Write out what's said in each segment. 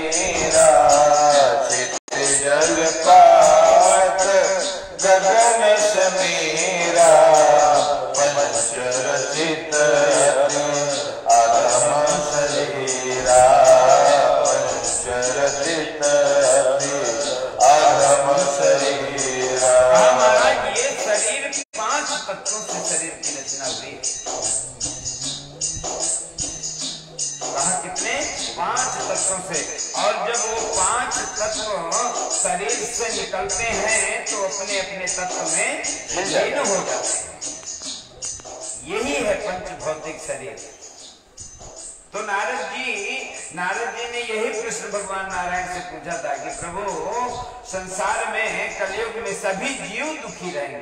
समीरा जल पात गगन समीरा पंच रचित अधम शरीरा पंच रचित अधम शरीरा। महाराज ये शरीर 5 तत्वों से शरीर की रचना हुई। कहा कितने? 5 तत्वों से। और जब वो 5 तत्व शरीर से निकलते हैं तो अपने अपने तत्व में लीन हो जाते हैं। यही है पंचभौतिक शरीर। तो नारद जी ने यही प्रश्न भगवान नारायण से पूछा था कि प्रभु संसार में कलयुग में सभी जीव दुखी रहेंगे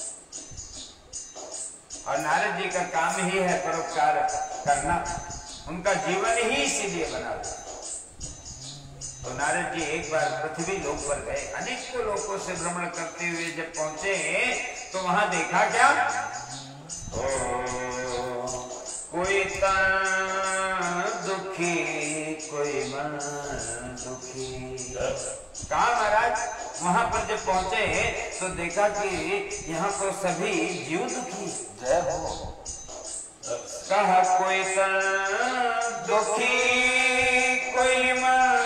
और नारद जी का काम ही है परोपकार करना, उनका जीवन ही इसीलिए बना हुआ। तो नारद जी एक बार पृथ्वी लोक पर गए, अनेकों लोकों से भ्रमण करते हुए जब पहुंचे तो वहां देखा क्या? कोई तन दुखी कोई मन दुखी। कहा महाराज? वहां पर जब पहुंचे तो देखा कि यहाँ तो सभी जीव दुखी। जय हो। कहा कोई तन दुखी कोई मन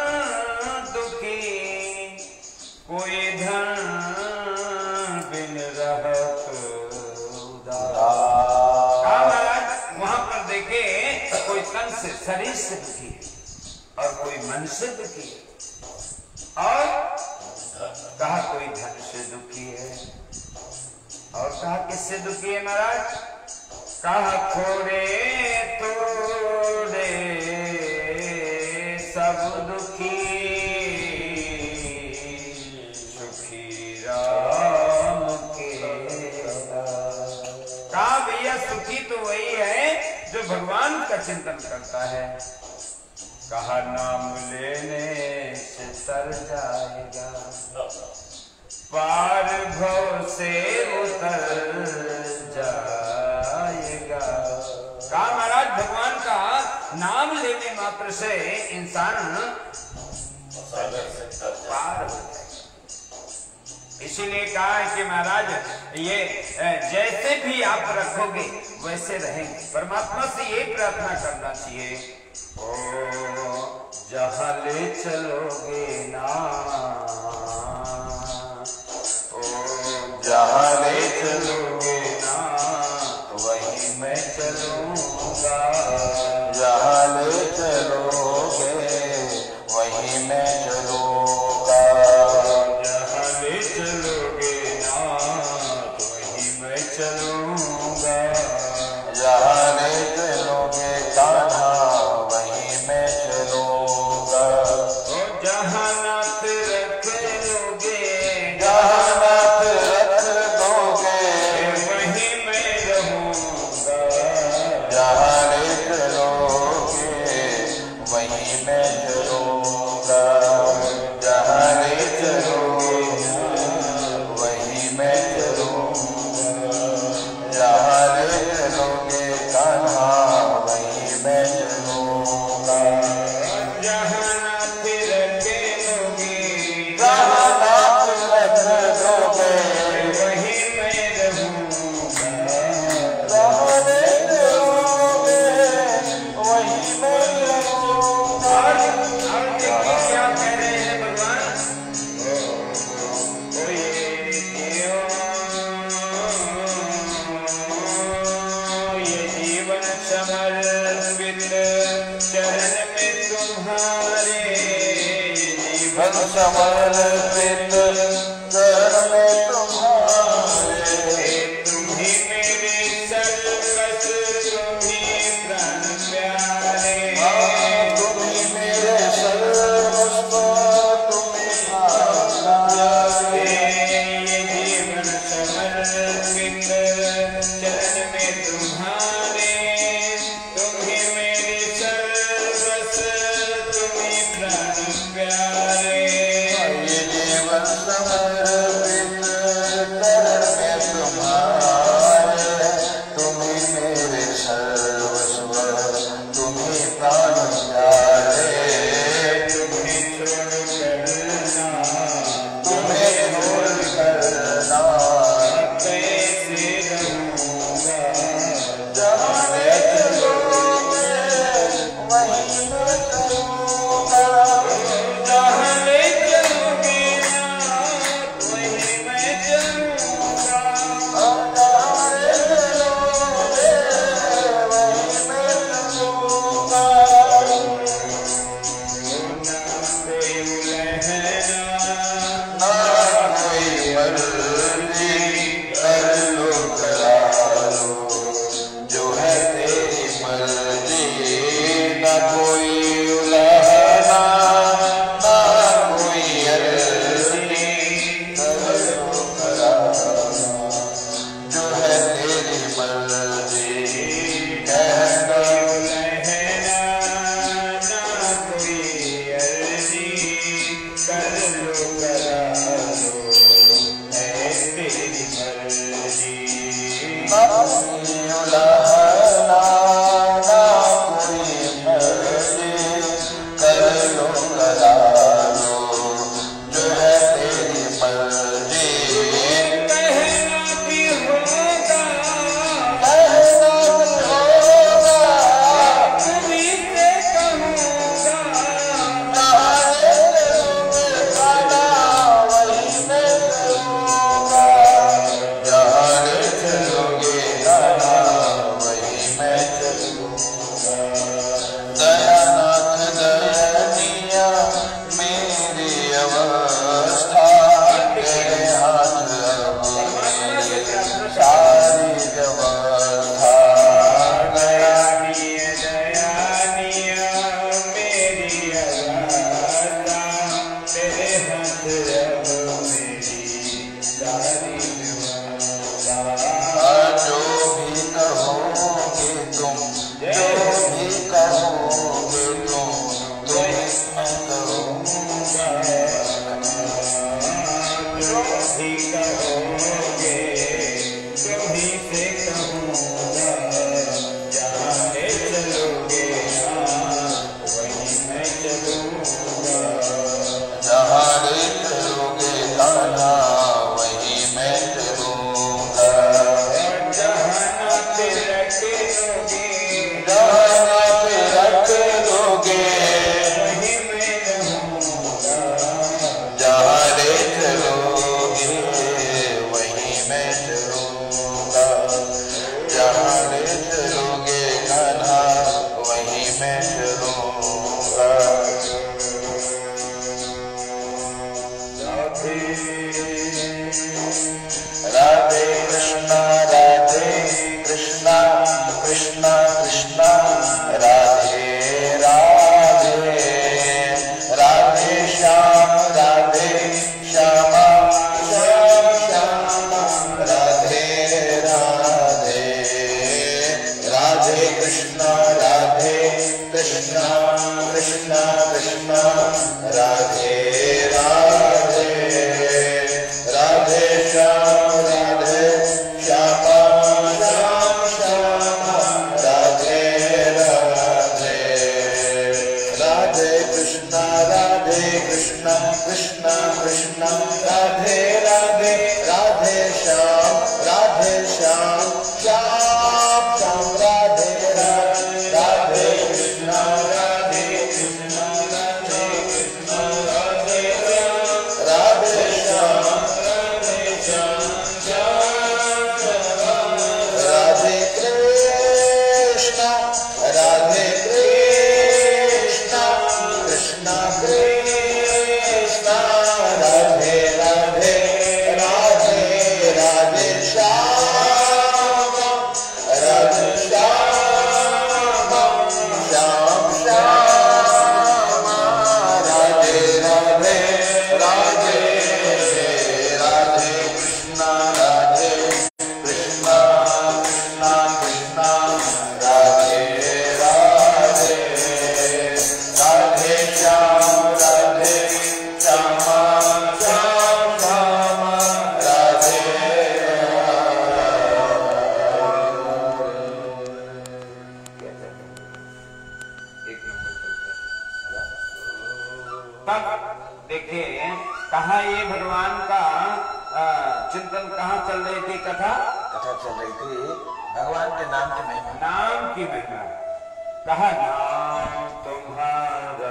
दुखी, कोई धन बिन रहत उदास। कहा महाराज वहां पर देखे कोई तन से शरीर से दुखी है और कोई मन से दुखी है और कहा कोई धन से दुखी है और कहा किससे दुखी है महाराज? कहा थोड़े थोड़े सब दुखी सुखी राम के। कहा भैया सुखी तो वही है जो भगवान का चिंतन करता है। कहा नाम लेने से तर जाएगा पार भव से उतर जाएगा। कहा महाराज भगवान का नाम लेने मात्र से इंसान पार हो जाएगा। इसीलिए कहा है कि महाराज ये जैसे भी आप रखोगे वैसे रहेंगे। परमात्मा से ये प्रार्थना करना चाहिए, ओ जहां ले चलोगे ना, ओ जहां ले चलोगे ना वहीं मैं चलूंगा। जहां ले चलोगे वहीं मैं चलूंगा। जहां ले चलोगे ना वहीं मैं चलूंगा। जहां ले चलोगे कान्हा वहीं मैं चलूंगा। ओ जहां नाथ रख लोगे, जहां नाथ रख दोगे वहीं मैं रहूंगा। जहां ले चलोगे वहीं मैं चलूंगा। जहां ले चलोगे वहीं मैं चलूंगा। जहां ले चलोगे कान्हा वहीं मैं चलूंगा। जहां नाथ रख लोगे, जहां नाथ रख दोगे वहीं मैं रहूंगा। जहां ले चलोगे वहीं मैं चलूंगा। और देखिए क्या कह रहे हैं भगवान? कोई ये जीवन समर्पित चरण में तुम्हारे, मन समर्पित चरण में तुम्हारे। तुम्ही मेरे सर्वस्व, तुम्ही प्राण प्यारे। तुम्ही मेरे सर्वस्व, तुम्ही प्राण प्यारे। ये जीवन समर्पित चरण में तुम्हारे, तुम्ही मेरे सर्वस्व, तुम्ही प्राण प्यारे। ये जीवन समर्पित जहाँ देख लोगे कान्हा वहीं मैं चलूंगा। जहाँ नाथ रख लोगे वहीं मैं रहूंगा। जहाँ देख लोगे वहीं मैं चलूंगा। जहाँ देख लोगे कान्हा वहीं मैं चलूंगा। राधे कृष्णा कृष्णा कृष्णा राधे राधे। राधे श्याम श्यामा श्याम श्याम राधे राधे। राधे कृष्णा कृष्णा कृष्णा कृष्णा राधे राधे। राधे श्याम श्यामा श्याम श्याम राधे राधे। राधे कृष्णा कृष्णा कृष्णा राधे राधे। राधे श्याम श्याम श्याम श्याम राधे राधे। राधे कृष्णा राधे कृष्णा राधे श्याम राधे श्याम राधे कृष्णा कृष्णा कृष्णा राधे राधे। राधे राधे श्याम राधे श्याम श्याम श्याम राधे राधे। राधे राधे कृष्णा कृष्णा कृष्णा कृष्णा राधे राधे। राधे श्याम श्यामा श्याम श्याम राधे एक नंबर तब देखिए कहा ये भगवान का चिंतन कहाँ चल रही थी। कथा चल रही थी भगवान के नाम की महिमा। नाम की महिमा। कहा नाम तुम्हारा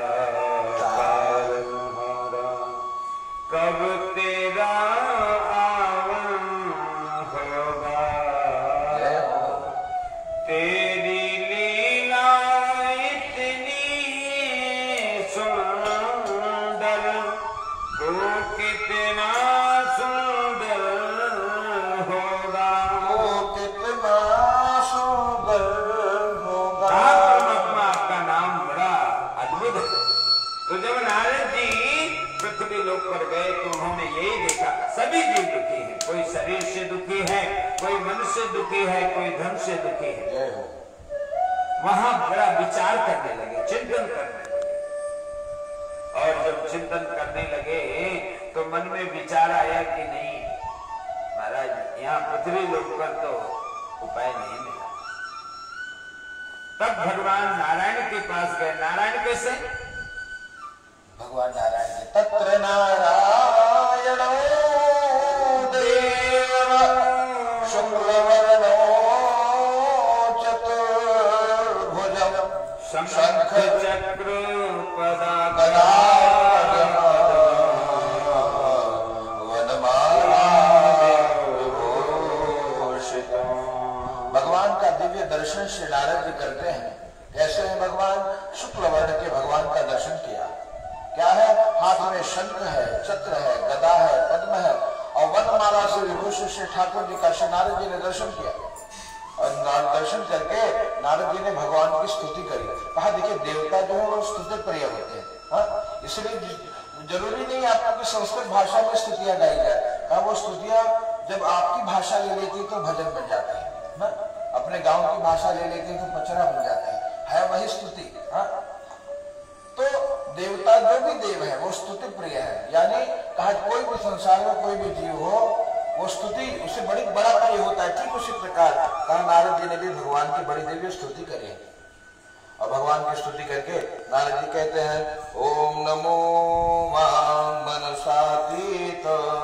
तुम्हारा कब तेरा आवन होगा। तेरी लीला इतनी सुंदर तो कितना सुंदर होगा। कितना सुंदर होगा। परमात्मा आपका नाम बड़ा अद्भुत है। तो जब नारद जी पृथ्वी लोक पर गए तो उन्होंने यही देखा सभी जीव दुखी हैं। कोई शरीर से दुखी है, कोई मन से दुखी है, कोई धन से दुखी है। वहां बड़ा विचार करने लगे, चिंतन करने लगे। और जब चिंतन करने लगे तो मन में विचार आया कि नहीं महाराज यहाँ पृथ्वी लोक पर तो उपाय नहीं मिला। तब भगवान नारायण के पास गए। नारायण कैसे? भगवान नारायण के तत्र नारायण देव शुक्लवर्णो चतुर्भुज शंख चक्र पदा भगवान का दिव्य दर्शन श्री नारद जी करते हैं। कैसे है भगवान? शुक्ल वर्ण के भगवान का दर्शन किया। क्या है? हाथ में शंख है, चक्र है, गदा है, पद्म है और वनमाला से विभूषित श्री ठाकुर जी का श्री नारद जी ने दर्शन किया। और दर्शन करके नारद जी ने भगवान की स्तुति करी। कहा देखिए देवता जो है वो स्तुति प्रिय होते हैं। इसलिए जरूरी नहीं आपको कि संस्कृत भाषा में स्तुतियां गाई जाए। कहा वो स्तुतियां जब आपकी भाषा ले लेती तो भजन बन जाते हैं ना, अपने गांव की भाषा ले लेते तो पचरा बन जाते है वही स्तुति। तो देवता जो भी देव है वो स्तुति प्रिय है। यानी कहा कोई भी संसार में कोई भी जीव हो वो स्तुति उसे बड़ी बड़ा प्रिय होता है। ठीक उसी प्रकार कहा नारद जी ने भी भगवान की बड़ी दिव्य स्तुति करी। और भगवान की स्तुति करके नारद जी कहते हैं ओम नमो वां मनसातीत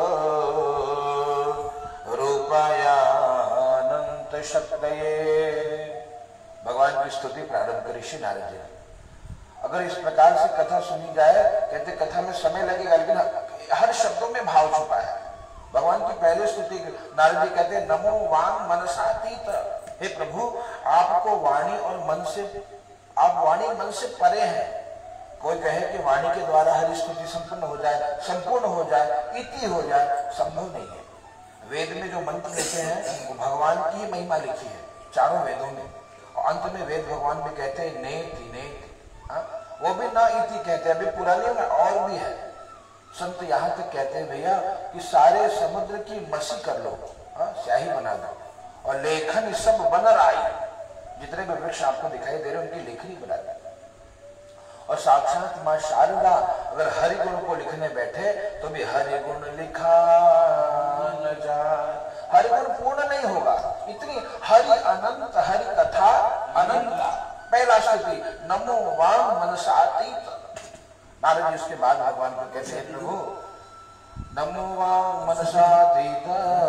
रूपायानंत शक्तये। भगवान की स्तुति प्रारंभ करी श्री नारद जी ने। अगर इस प्रकार से कथा सुनी जाए, कहते कथा में समय लगेगा लेकिन हर शब्दों में भाव छुपा है। भगवान की पहली स्तुति नारद जी कहते हैं नमो वांग मनसातीत, हे प्रभु आपको वाणी और मन से, आप वाणी मन से परे हैं। कोई कहे कि वाणी के द्वारा हरि स्तुति संपूर्ण हो जाए, संपूर्ण हो जाए, इति हो जाए, संभव नहीं है। वेद में जो मंत्र लिखे हैं वो भगवान की महिमा लिखी है चारों वेदों में, और अंत में वेद भगवान भी कहते हैं नेति नेति, वो भी ना इति कहते हैं। अभी पुरानियों में और भी है, संत यहाँ तक कहते हैं भैया कि सारे समुद्र की मसी कर लो, स्याही बना दो, और लेखन सब बन राई, जितने भी वृक्ष आपको दिखाई दे रहे उनकी लेखनी बना दो। और साक्षात मां शारदा अगर हरि गुण को लिखने बैठे तो भी हरि गुण लिखा न जाए, हरि गुण पूर्ण नहीं होगा। इतनी हरि अनंत, हरि कथा अनंत। पहला स्तुति नमो वांग मनसातीत। नारद जी उसके बाद भगवान को कहते हैं प्रभु नमो वांग मनसातीत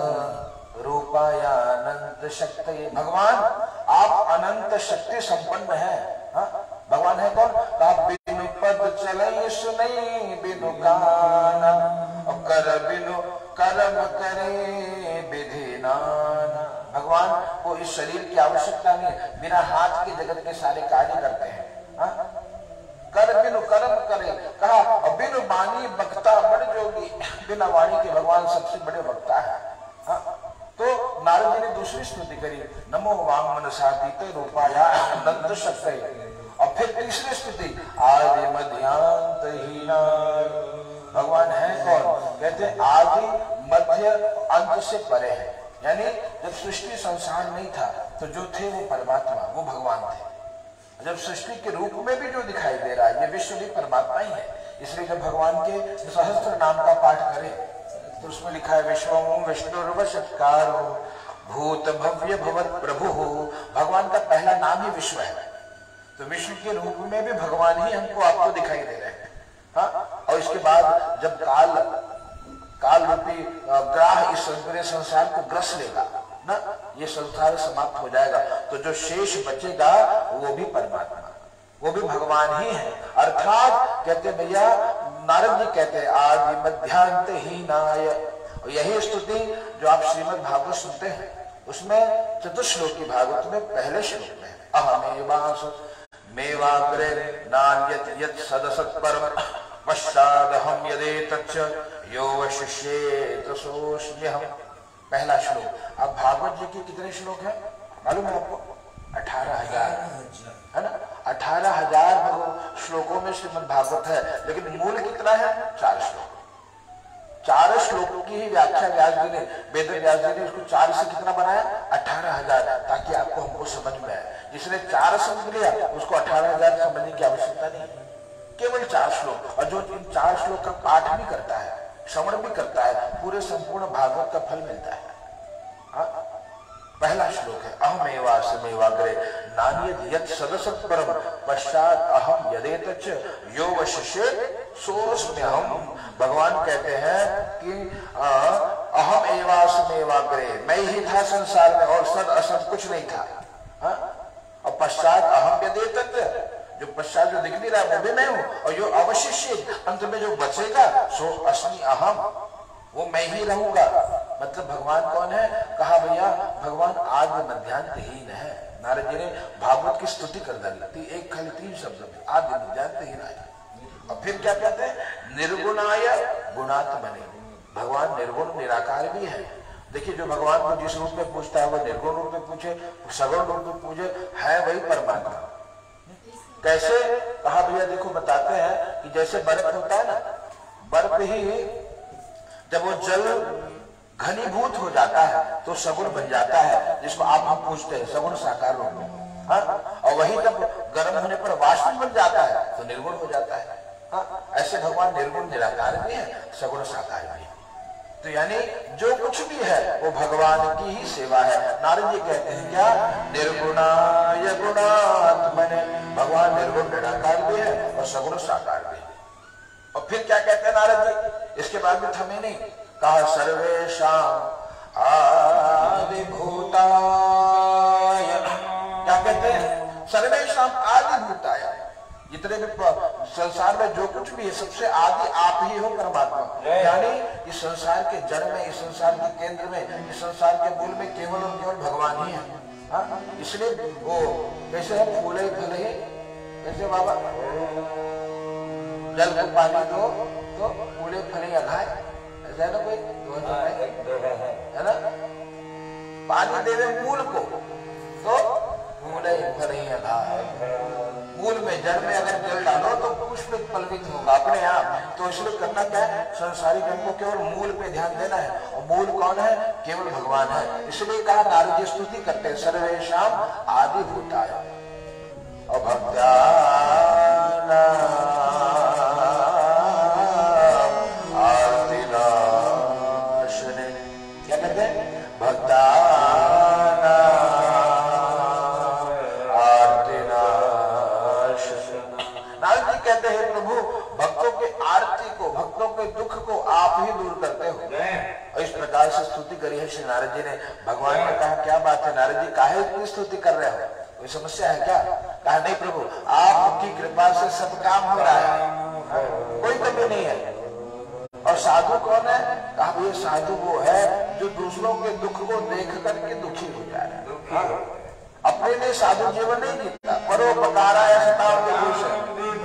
रूपायानंत शक्तये। भगवान आप अनंत शक्ति संपन्न है। भगवान है कौन? आप बिनु पद चले सुनई बिनु गाना, और कर बिनु कर्म करे विधि नाना। भगवान को इस शरीर की आवश्यकता नहीं है, बिना हाथ के जगत के सारे कार्य करते हैं। कर बिनु कर्म करे कहा, और बिनु वाणी वक्ता बड़ जोगी। बिना वाणी के भगवान सबसे बड़े वक्ता है। तो नारद जी ने दूसरी स्तुति करी नमो वांग मनसातीत रूपाया अनंत शक्तये। और फिर तीसरी स्तुति आदि मध्यांत हीना। भगवान है कौन? कहते आदि मध्य अंत से परे है। यानी जब सृष्टि संसार नहीं था तो जो थे वो परमात्मा, वो भगवान थे। जब सृष्टि के रूप में भी जो दिखाई दे रहा है ये विश्व भी परमात्मा ही है। इसलिए जब भगवान के सहस्त्र नाम का पाठ करें तो उसमें लिखा है विश्वम विष्णुर्वशत्कारो भूत भव्य भवत प्रभु। भगवान का पहला नाम ही विश्व है। तो विश्व के रूप में भी भगवान ही हमको आपको दिखाई दे रहे हैं। और इसके बाद जब काल रूपी ग्राह इस पूरे संसार को ग्रस लेगा ना, ये संसार समाप्त हो जाएगा, तो जो शेष बचेगा वो भी परमात्मा, वो भी भगवान ही है। अर्थात कहते भैया नारद जी कहते हैं आदि मध्यांत हीनाय। और यही स्तुति जो आप श्रीमद् भागवत सुनते हैं उसमें चतुश्लोकी भागवत में पहले श्लोक में अहमेवास मेवाग्रे नान्यत यत् सदसत् परम पश्चादहम यदेतच्च यो वशिष्येत सोऽस्म्यहम्। पहला श्लोक। अब भागवत जी के कितने श्लोक हैं मालूम है आपको? 18,000 है ना। 18,000 श्लोकों में श्रीमद् भागवत है, लेकिन मूल कितना है? 4 श्लोक। 4 श्लोकों की ही व्याख्या व्यास जी ने, वेद व्यास जी ने उसको 4 से कितना बनाया? 18,000, ताकि आपको हमको समझ में आए। जिसने 4 समझ लिया उसको 18,000 समझने की आवश्यकता नहीं, केवल 4 श्लोक। और जो इन 4 श्लोक का पाठ भी करता है, श्रवण भी करता है, पूरे संपूर्ण भागवत का फल मिलता है। पहला श्लोक है अहमेवासमेवाग्रे नान्यत् यत् सदसत् परम पश्चात अहम यदेतच्च यो वशिष्येत सोऽस्म्यहम्। भगवान कहते हैं कि अहम एवासमेवाग्रे, मैं ही था संसार में और सद असद कुछ नहीं था। और पश्चात अहम यदेतच्च, जो पश्चात जो दिख नहीं रहा वो भी मैं हूँ, और जो अवशिष्य अंत में जो बचेगा सो अस्मि अहम, वो मैं ही रहूंगा। मतलब भगवान कौन है? कहा भैया भगवान आदि मध्यांतहीन है। नारद जी ने भागवत की स्तुति कर डाली एक खाली 3 शब्दों में, आदि मध्यांतहीन आया। और फिर क्या कहते हैं? निर्गुणाय गुणात्मने। भगवान निर्गुण निराकार भी है। देखिए जो भगवान को जिस रूप में पूछता है वो निर्गुण रूप में पूछे, सगुण रूप में पूछे, है वही परमात्मा। कैसे? कहा भैया देखो बताते हैं कि जैसे बर्फ होता है ना, बर्फ ही जब वो जल घनीभूत हो जाता है तो सगुण बन जाता है, जिसको आप हम पूछते हैं सगुण साकार रूप में। और वही जब गर्म होने पर वाष्प बन जाता है तो निर्गुण हो जाता है। ऐसे भगवान निर्गुण निराकार भी है, सगुण साकार भी है। तो यानी जो कुछ भी है वो भगवान की ही सेवा है। नारद जी कहते हैं क्या? निर्गुणाय गुणात्मने भगवान निर्गुण निराकार भी है और सगुण साकार भी है। और फिर क्या कहते हैं नारद जी, इसके बाद भी थमे नहीं, कहा सर्वेषां आदिभूताय। क्या कहते हैं? सर्वेषां आदिभूताय, जितने भी संसार में जो कुछ भी है सबसे आदि आप ही हो परमात्मा। यानी इस संसार के जड़ में, इस संसार के केंद्र में, इस संसार के मूल में केवल और केवल भगवान ही है। हाँ? इसलिए वो कैसे है, फूले फले कैसे बाबा, जल को पानी दो तो फूले फले अघाए, ऐसा है ना कोई है ना। पानी देवे मूल को तो फूले फले अघाए। मूल में, जड़ में अगर जल डालो तो पुष्प पल्लवित होगा अपने आप। तो इसलिए करना क्या है, संसारिक जन को केवल मूल पे ध्यान देना है। और मूल कौन है? केवल भगवान है। इसलिए कहा नारद जी स्तुति करते हैं सर्वेषां आदिभूताय और आर्तिनाशने। क्या कहते हैं? नारद जी कहते हैं प्रभु भक्तों के आरती को, भक्तों के दुख को आप ही दूर करते हो। और इस प्रकार से स्तुति करी है श्री नारद जी ने। भगवान ने कहा क्या बात है नारद जी, काहे इतनी स्तुति कर रहे हो, कोई समस्या है क्या? कहा नहीं प्रभु, आपकी कृपा से सब काम हो रहा है, कोई कमी नहीं है। और साधु कौन है? कहा ये साधु वो है जो दूसरों के दुख को देख करके दुखी हो जा रहा है। अपने लिए साधु जीवन नहीं जीता, परोपकाराय सताम विभूषण।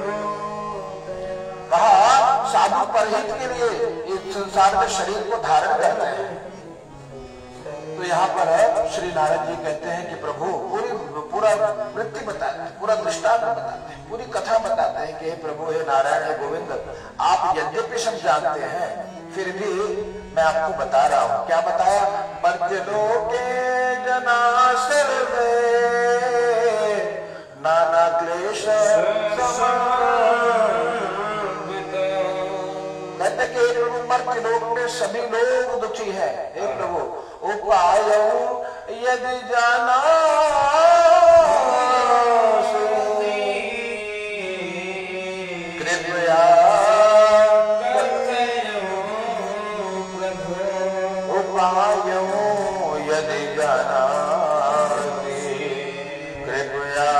कहा साधु परहित के लिए इस संसार में शरीर को धारण करते हैं। तो यहाँ पर श्री नारद जी कहते हैं कि प्रभु पूरा वृत्ति बताते हैं, पूरा दृष्टांत बताते हैं, पूरी कथा बताते हैं कि हे प्रभु, हे नारायण, हे गोविंद, आप यद्यपि सब जानते हैं फिर भी मैं आपको बता रहा हूँ। क्या बताया? मर्त्य लोके जना सर्वे नाना क्लेश कहते कि हे प्रभु मर्त्य लोक में सभी लोग दुखी है। हे प्रभु उपाय यदि जाना कृपया उपाय यदि जाना कृपया।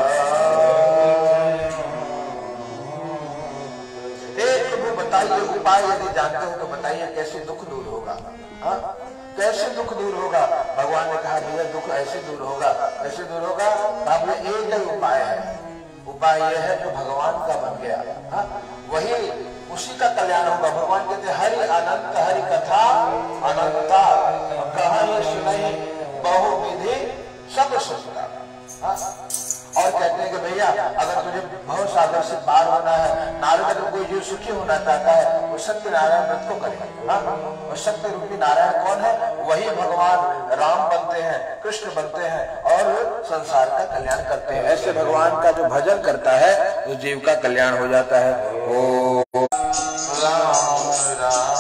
हे प्रभु बताइए उपाय यदि जानते हो तो बताइए कैसे दुख दूर होगा। हाँ? कैसे दुख दूर होगा? भगवान ने कहा भैया दुख ऐसे दूर होगा, ऐसे दूर होगा। एक ही उपाय है, उपाय यह है जो भगवान का बन गया। हाँ? वही उसी का कल्याण होगा। भगवान कहते हरि अनंत हरि कथा अनंता कहानी सुनाई बहुविधि सब सुनता। हाँ? और कहते हैं कि भैया अगर तुझे बहुत सागर से पार होना है, नारद अगर कोई जीव सुखी होना चाहता है वो सत्य नारायण व्रत को करे। और सत्य रूपी नारायण कौन है? वही भगवान राम बनते हैं, कृष्ण बनते हैं और संसार का कल्याण करते हैं। ऐसे भगवान का जो भजन करता है उस जीव का कल्याण हो जाता है। ओ राम राम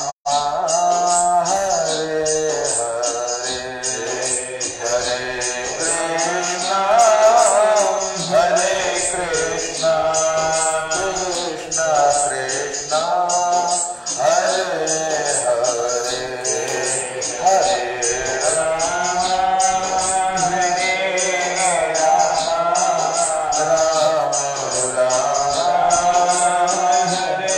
Hare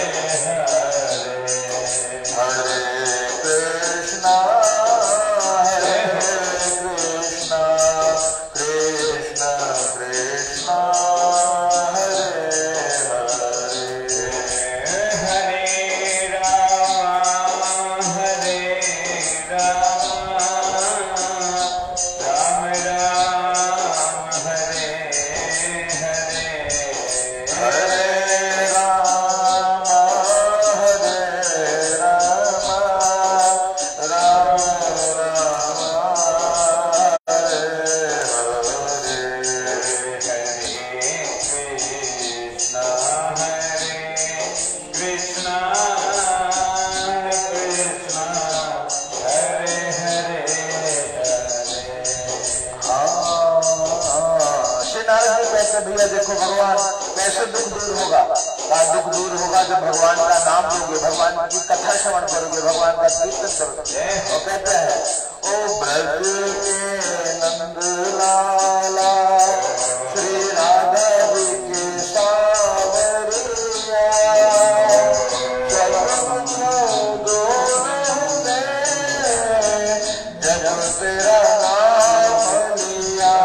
भैया देखो भगवान कैसे दुख दूर होगा। दुख दूर होगा जब भगवान का नाम लोगे, भगवान की कथा श्रवण करोगे, भगवान का कीर्तन करोगे। और कहते हैं ओ ब्रज के नंद लाला श्री राधा जी के सावरिया जब तेरा नाम लिया।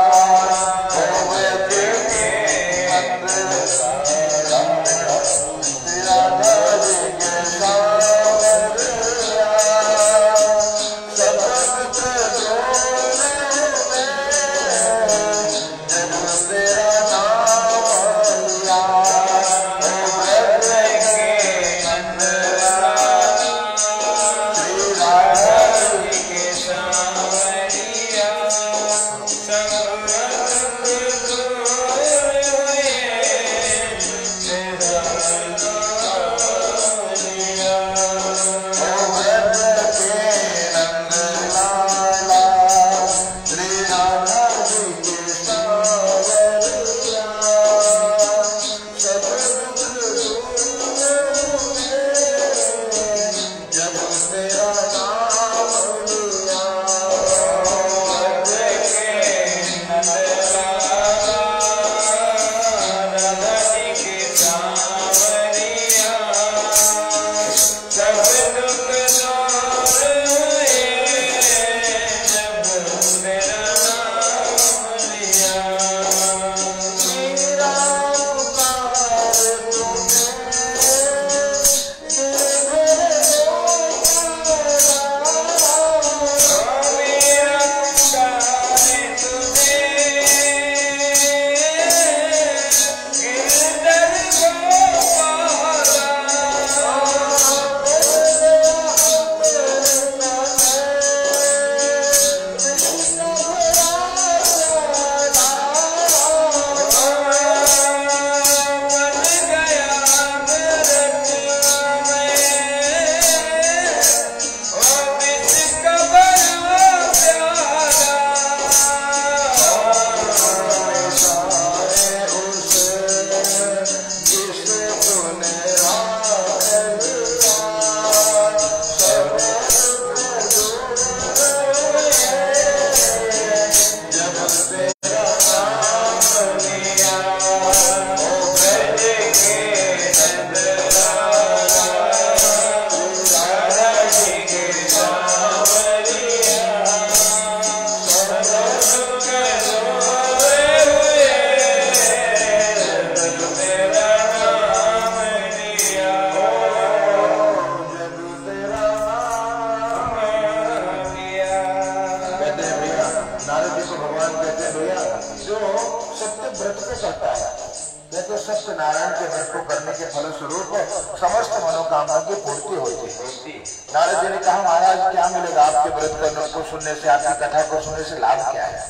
सत्यनारायण के व्रत को करने के फलस्वरूप समस्त मनोकामना की पूर्ति होती है। नारद जी ने कहा महाराज क्या मिलेगा आपके व्रत करने को सुनने से, आपकी कथा को सुनने से लाभ क्या है?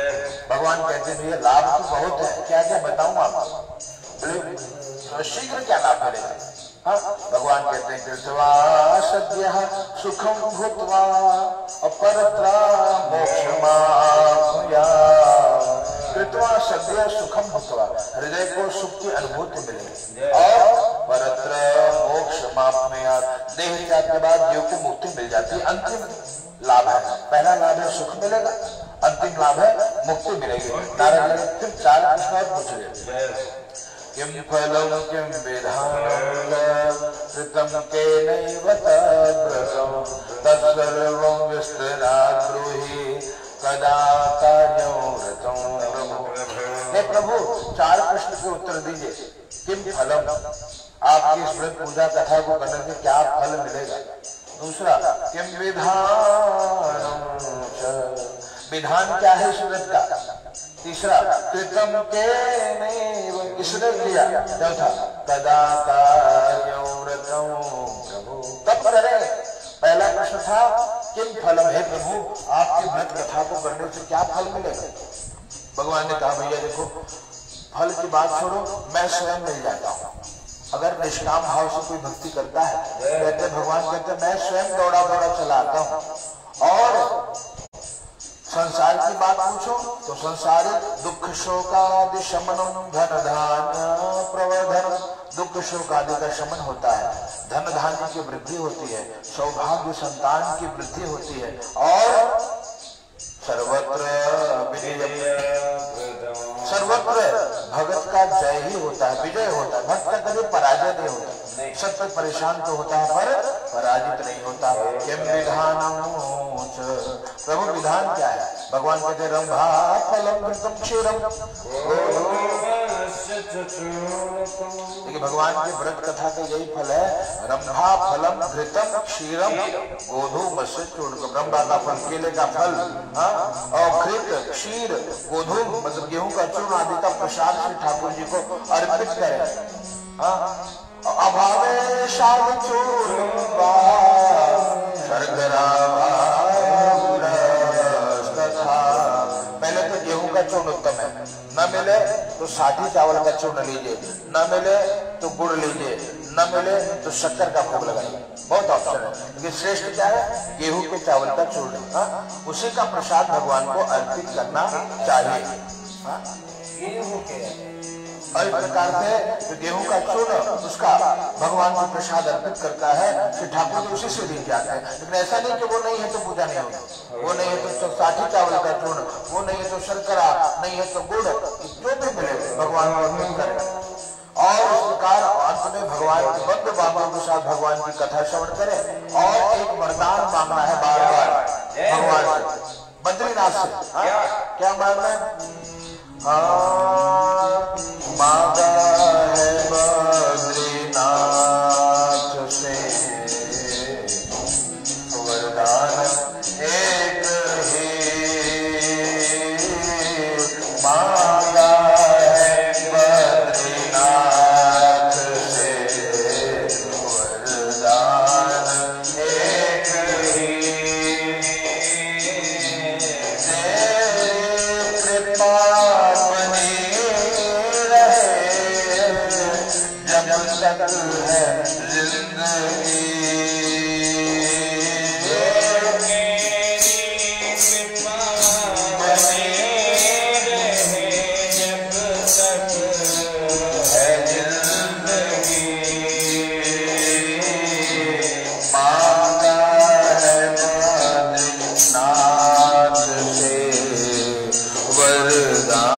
भगवान कहते हैं भैया लाभ तो बहुत है, क्या क्या बताऊं आपको, शीघ्र क्या लाभ मिलेगा? हाँ भगवान कहते हैं कृत्वा सद्यः सुखम भूत्वा अपरत्र मोक्षमाप्नुयात्। कृत्वा सद्यः सुखम भूत्वा हृदय को सुख की अनुभूति मिलेगी और परत्र मोक्षमाप्नुयात् देह त्याग के बाद जीव को मुक्ति मिल जाती है। अंतिम लाभ है, पहला लाभ है सुख मिलेगा, अंतिम लाभ है मुक्ति मिलेगी। नारायण ने फिर 4 प्रश्न और पूछे किम फलम किम विधानम कृतम केनैव तद्व्रतम तत्सर्वं विस्तरात् ब्रूहि कदा कार्यं रतं प्रभु। हे प्रभु 4 प्रश्न के उत्तर दीजिए। किम फलम, आपकी इस व्रत पूजा कथा को करने से क्या फल मिलेगा? दूसरा किम विधानम, विधान क्या है इस व्रत का? तीसरा कृतम केनैव, किसने किया? चौथा कदा कार्यं रतं प्रभु, कब करें? पहला प्रश्न था किम फलम, है प्रभु आपकी व्रत कथा को करने से क्या फल मिलेगा? भगवान ने कहा भैया देखो फल की बात छोड़ो, मैं स्वयं मिल जाता हूँ। अगर निष्काम भाव से कोई भक्ति करता है, कहते भगवान कहते मैं स्वयं दौड़ा दौड़ा चला आता हूँ और संसार की बात पूछो तो संसारिक दुख शोकादि शमनम धन धान्य प्रवर्धन, दुख शोकादि का शमन होता है, धन धान्य की वृद्धि होती है, सौभाग्य संतान की वृद्धि होती है, और सर्वत्र भगत का जय ही होता है, विजय होता है। भक्त का कभी पराजय नहीं होता, सत्य परेशान तो होता है पर पराजित नहीं होता। किम विधानमुच, प्रभु विधान क्या है? भगवान कहते रंभा फलम घृतम क्षीरम। देखिए भगवान की व्रत कथा का यही फल है, रंभा फलम घृतम क्षीरम गोधूम से चूर्ण। रंभा का फल केले का फल, और घृत क्षीर गोधूम मतलब गेहूं का चूर्ण आदि का प्रसाद श्री ठाकुर जी को अर्पित करें। अभावे शाल चूर्ण पहले तो गेहूं का चूर्ण उत्तम है, न मिले तो साठी चावल का चूर्ण लीजिए, न मिले तो गुड़ लीजिए, न मिले तो शक्कर का भोग लगाइए, बहुत ऑप्शन है। लेकिन श्रेष्ठ क्या है? गेहूं के चावल का चूर्ण, उसी का प्रसाद भगवान को अर्पित करना चाहिए। और इस प्रकार से जो गेहूं का चूर्ण उसका भगवान को प्रसाद अर्पित करता है, श्री ठाकुर जी उसी से दी जाते हैं। लेकिन ऐसा नहीं कि वो नहीं है तो पूजा नहीं होगी, वो नहीं है तो साठी चावल का चूर्ण, वो नहीं है तो शर्करा, नहीं है तो गुड़, जो भी मिले भगवान को अर्पित करें। और इस प्रकार अंत में भगवान के बद्ध बाबा के साथ भगवान की कथा श्रवण करें। और एक वरदान मांगना है बार बार भगवान से, बद्रीनाथ से। क्या मांगना है? मांगा है बद्रीनाथ से वरदान एक ही, मांगा है बद्रीनाथ से वरदान एक ही, कृपा जब तक है जिंदगी, मेरी कृपा बनी रहे जब तक है जिंदगी। मांगा है बद्रीनाथ से वरदान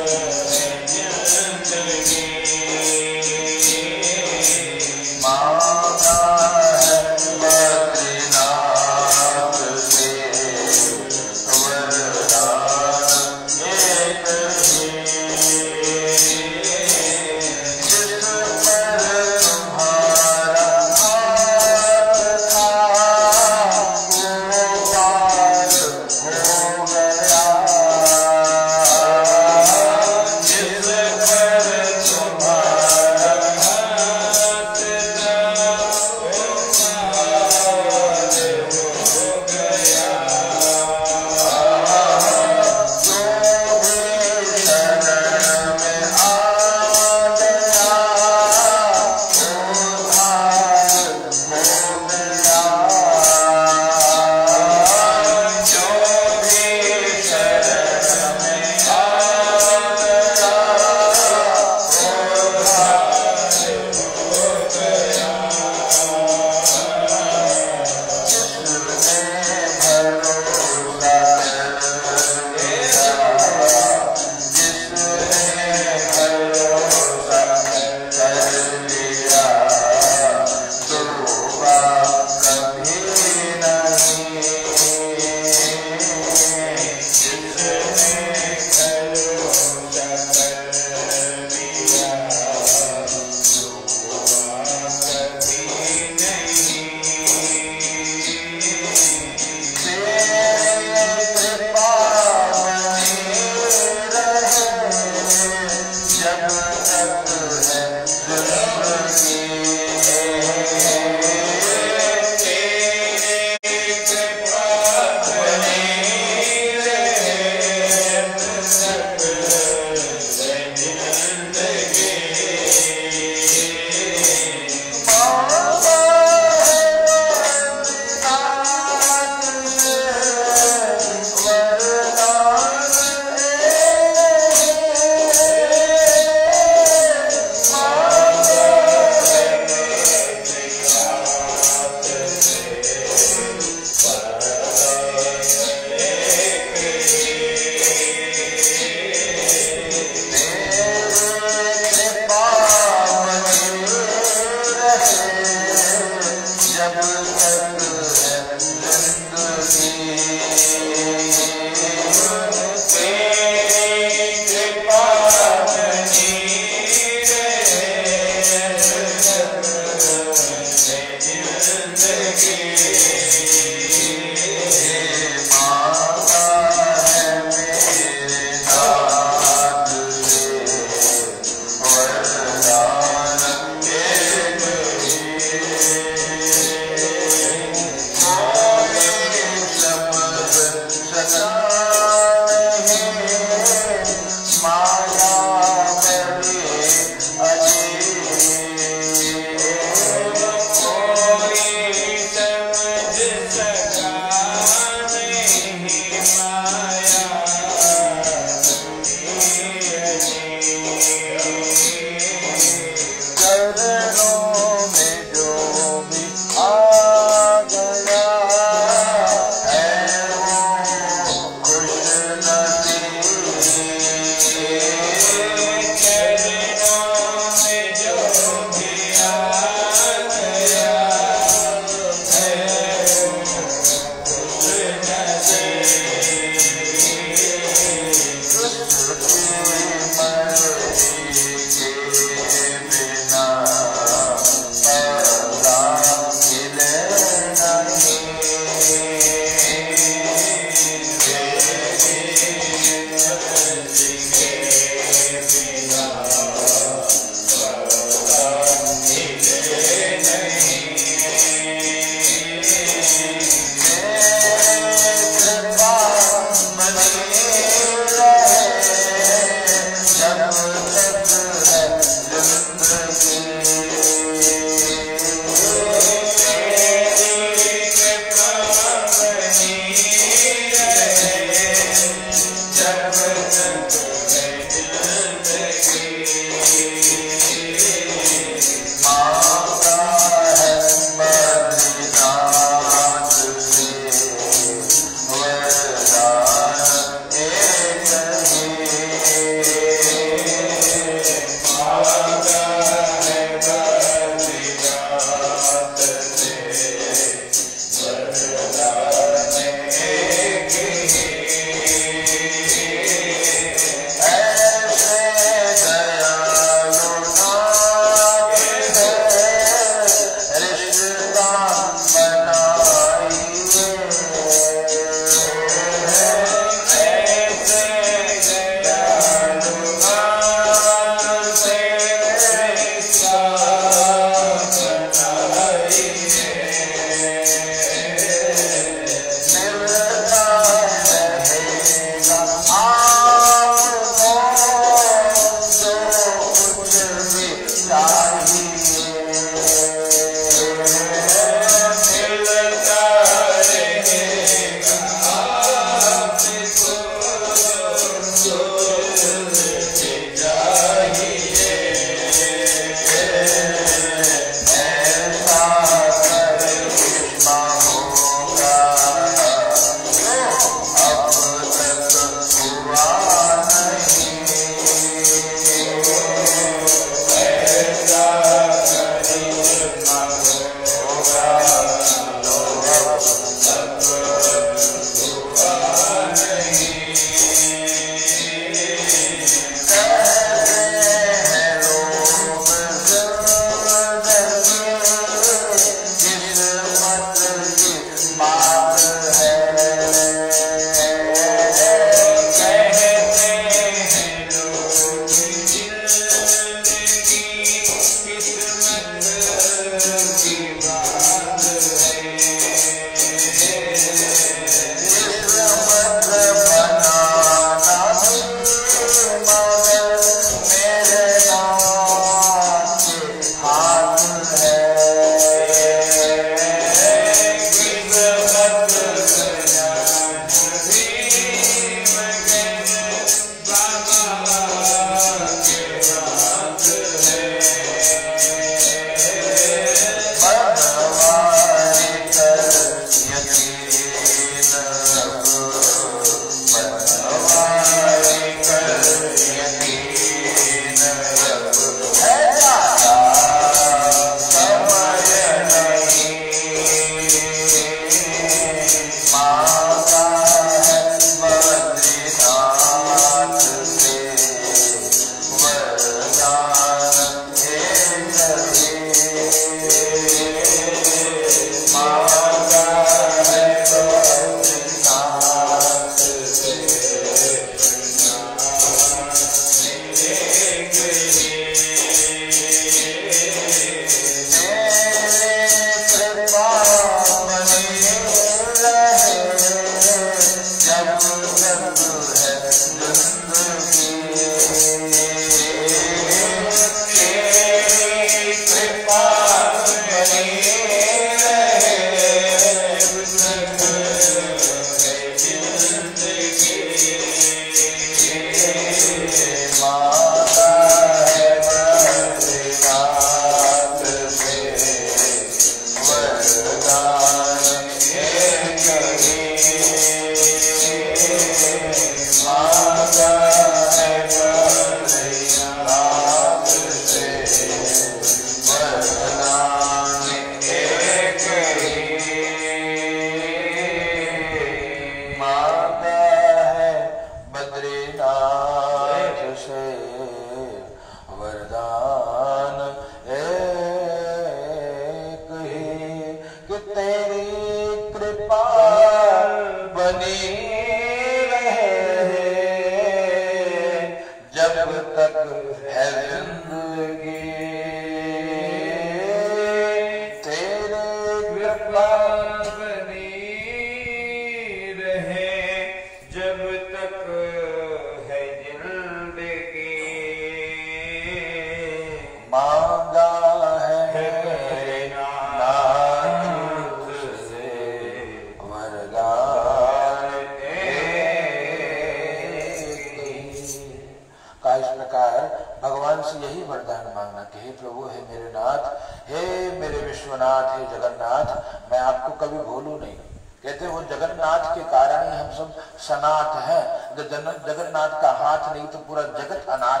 जगन्नाथ का हाथ नहीं तो पूरा जगत अनाथ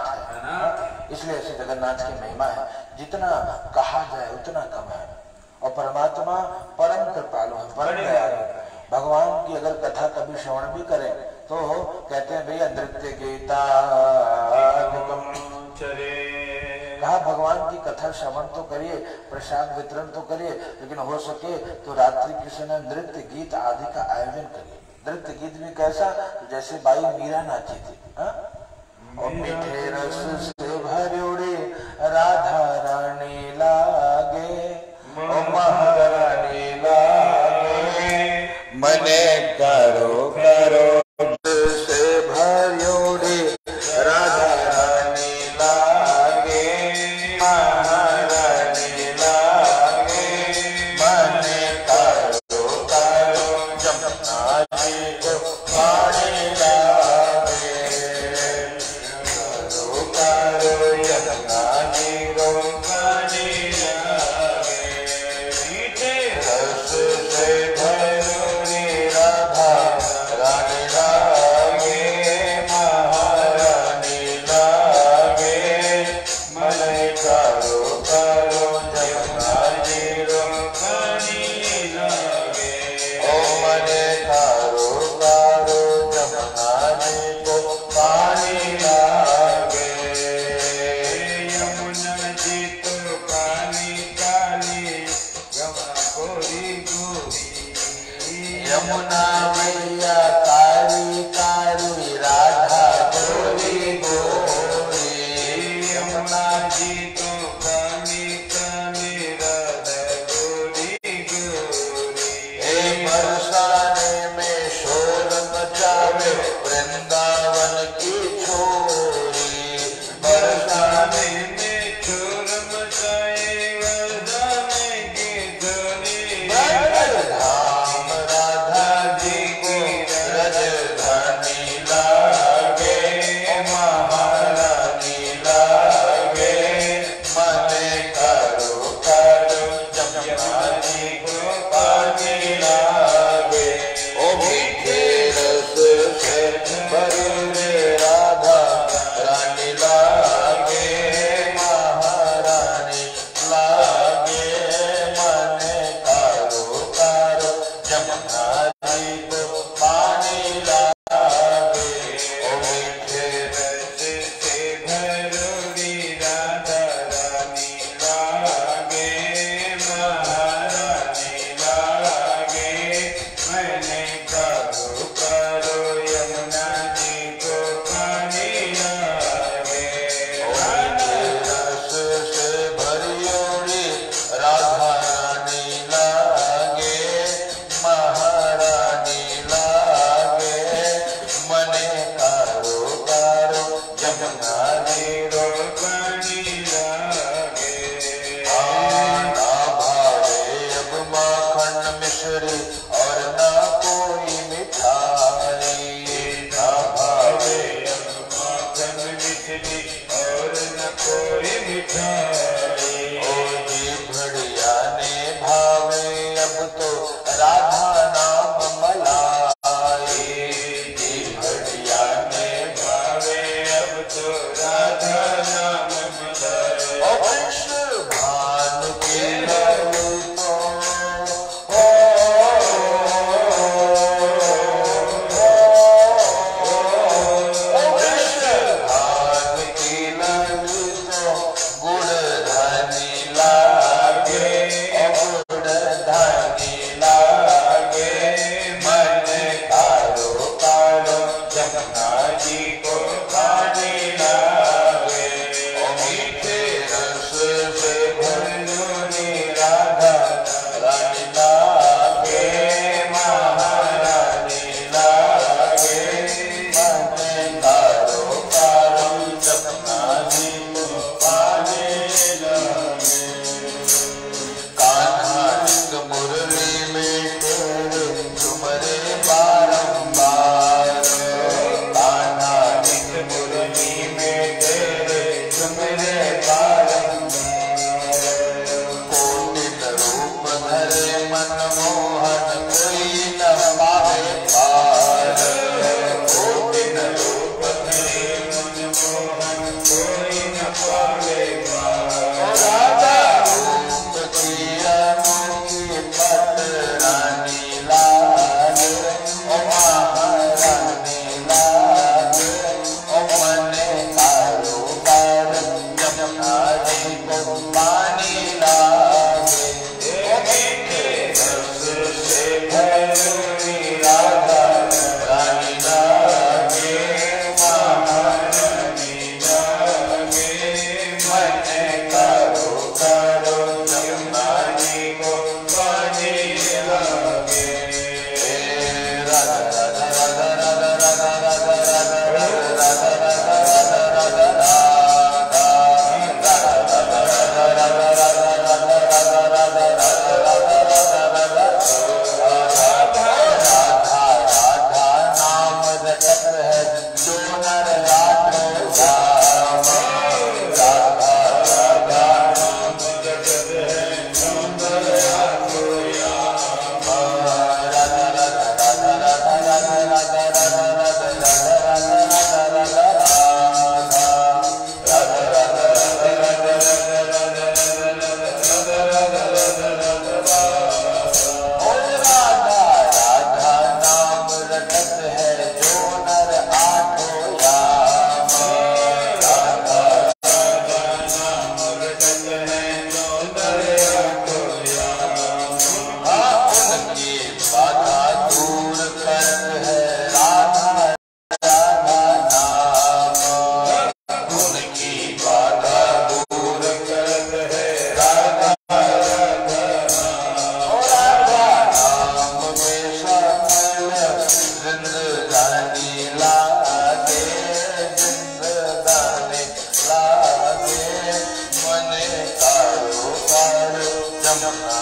है, इसलिए ऐसे जगन्नाथ की महिमा है। जितना कहा जाए उतना कम है। और परमात्मा परम कृपालु है, परम दयालु है। भगवान की अगर कथा कभी श्रवण भी करें तो कहते हैं भैया नृत्य गीता कहा, भगवान की कथा श्रवण तो करिए, प्रसाद वितरण तो करिए, लेकिन हो सके तो रात्रि के समय नृत्य गीत आदि का आयोजन करिए। नृत्य गीत भी कैसा, जैसे बाई मीरा नाची थी, और मीठे रस से भरोड़े राधा रानी लागे, ओ महारानी लागे, मने करो करो से भरोड़े राधा रानी लागे, महारानी लागे, मने करो करो जमुना जी को पानी लागे, करो करो यमुना जी को पानी लागे, मीठे रस से भरोड़े राधा रानी लागे, महारानी लागे, मने करो करो जमुना जी को पानी लागे, ओ मने करो करो जमुना जी को पानी लागे, यमुना जी तो पानी काली गवा गोरी गोरी, यमुना मैया काली काली राधा गोरी गोरी, यमुना जी तो काली काली राधा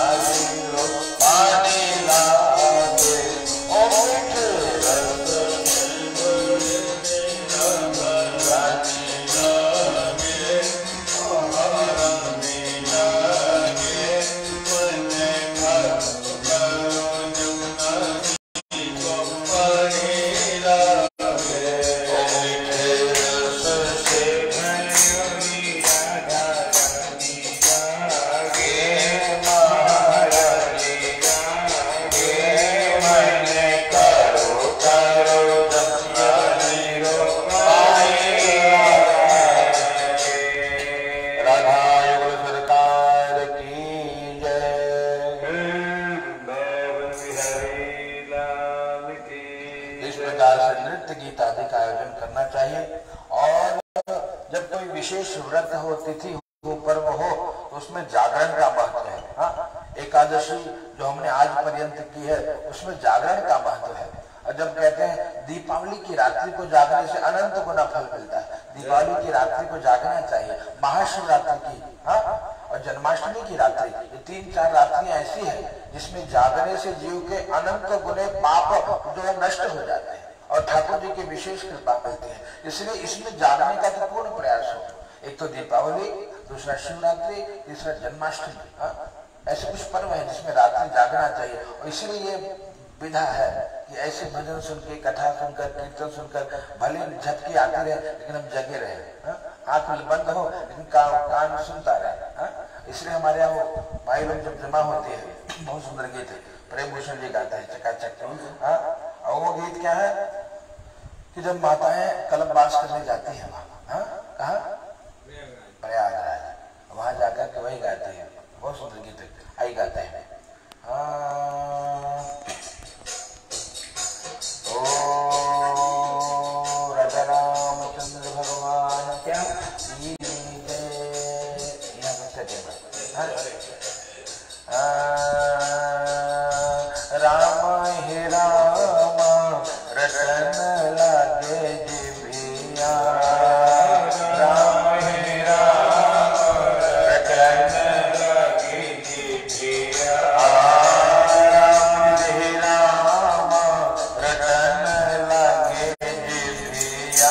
विशेष व्रत हो, तिथि हो, पर्व हो, तो उसमें जागरण का महत्व है। हाँ, एकादशी जो हमने आज पर्यंत की है उसमें जागरण का महत्व है। और जब कहते हैं दीपावली की रात्रि को जागने से अनंत गुना फल मिलता है, दीपावली की रात्रि को जागना चाहिए, महाशिवरात्रि की, हाँ, और जन्माष्टमी की रात्रि, ये 3-4 रात्रियां ऐसी है जिसमें जागने से जीव के अनंत गुने पाप जो है नष्ट हो जाते हैं और ठाकुर जी की विशेष कृपा मिलती है। इसलिए इसमें जागने का तो पूर्ण प्रयास हो। एक तो दीपावली, दूसरा शिवरात्रि, तीसरा जन्माष्टमी, ऐसे कुछ पर्व है जिसमें रात्रि जागना चाहिए। और इसीलिए ये विधा है कि ऐसे भजन सुन के, कथा सुनकर, कीर्तन सुनकर भले झपकी आती रहे लेकिन हम जगे रहे, आंख बंद हो लेकिन कान सुनता रहे। इसलिए हमारे यहाँ वो भाई लोग जब जमा होते हैं, बहुत सुंदर गीत है, प्रेम भूषण जी गाता है चकाचक। और वो गीत क्या है कि जब माताएं कलमबास करने जाती है वहां, कहा प्रयागराज, वहां जाकर के वही गाते हैं, बहुत सुंदर गीत है, आई गाते हैं। ओ राजा रामचंद्र भगवान क्या राम ही राम रटन लागे जिभिया, राम ही राम रटन लागे जिभिया, राम ही राम रटन लागे जिभिया,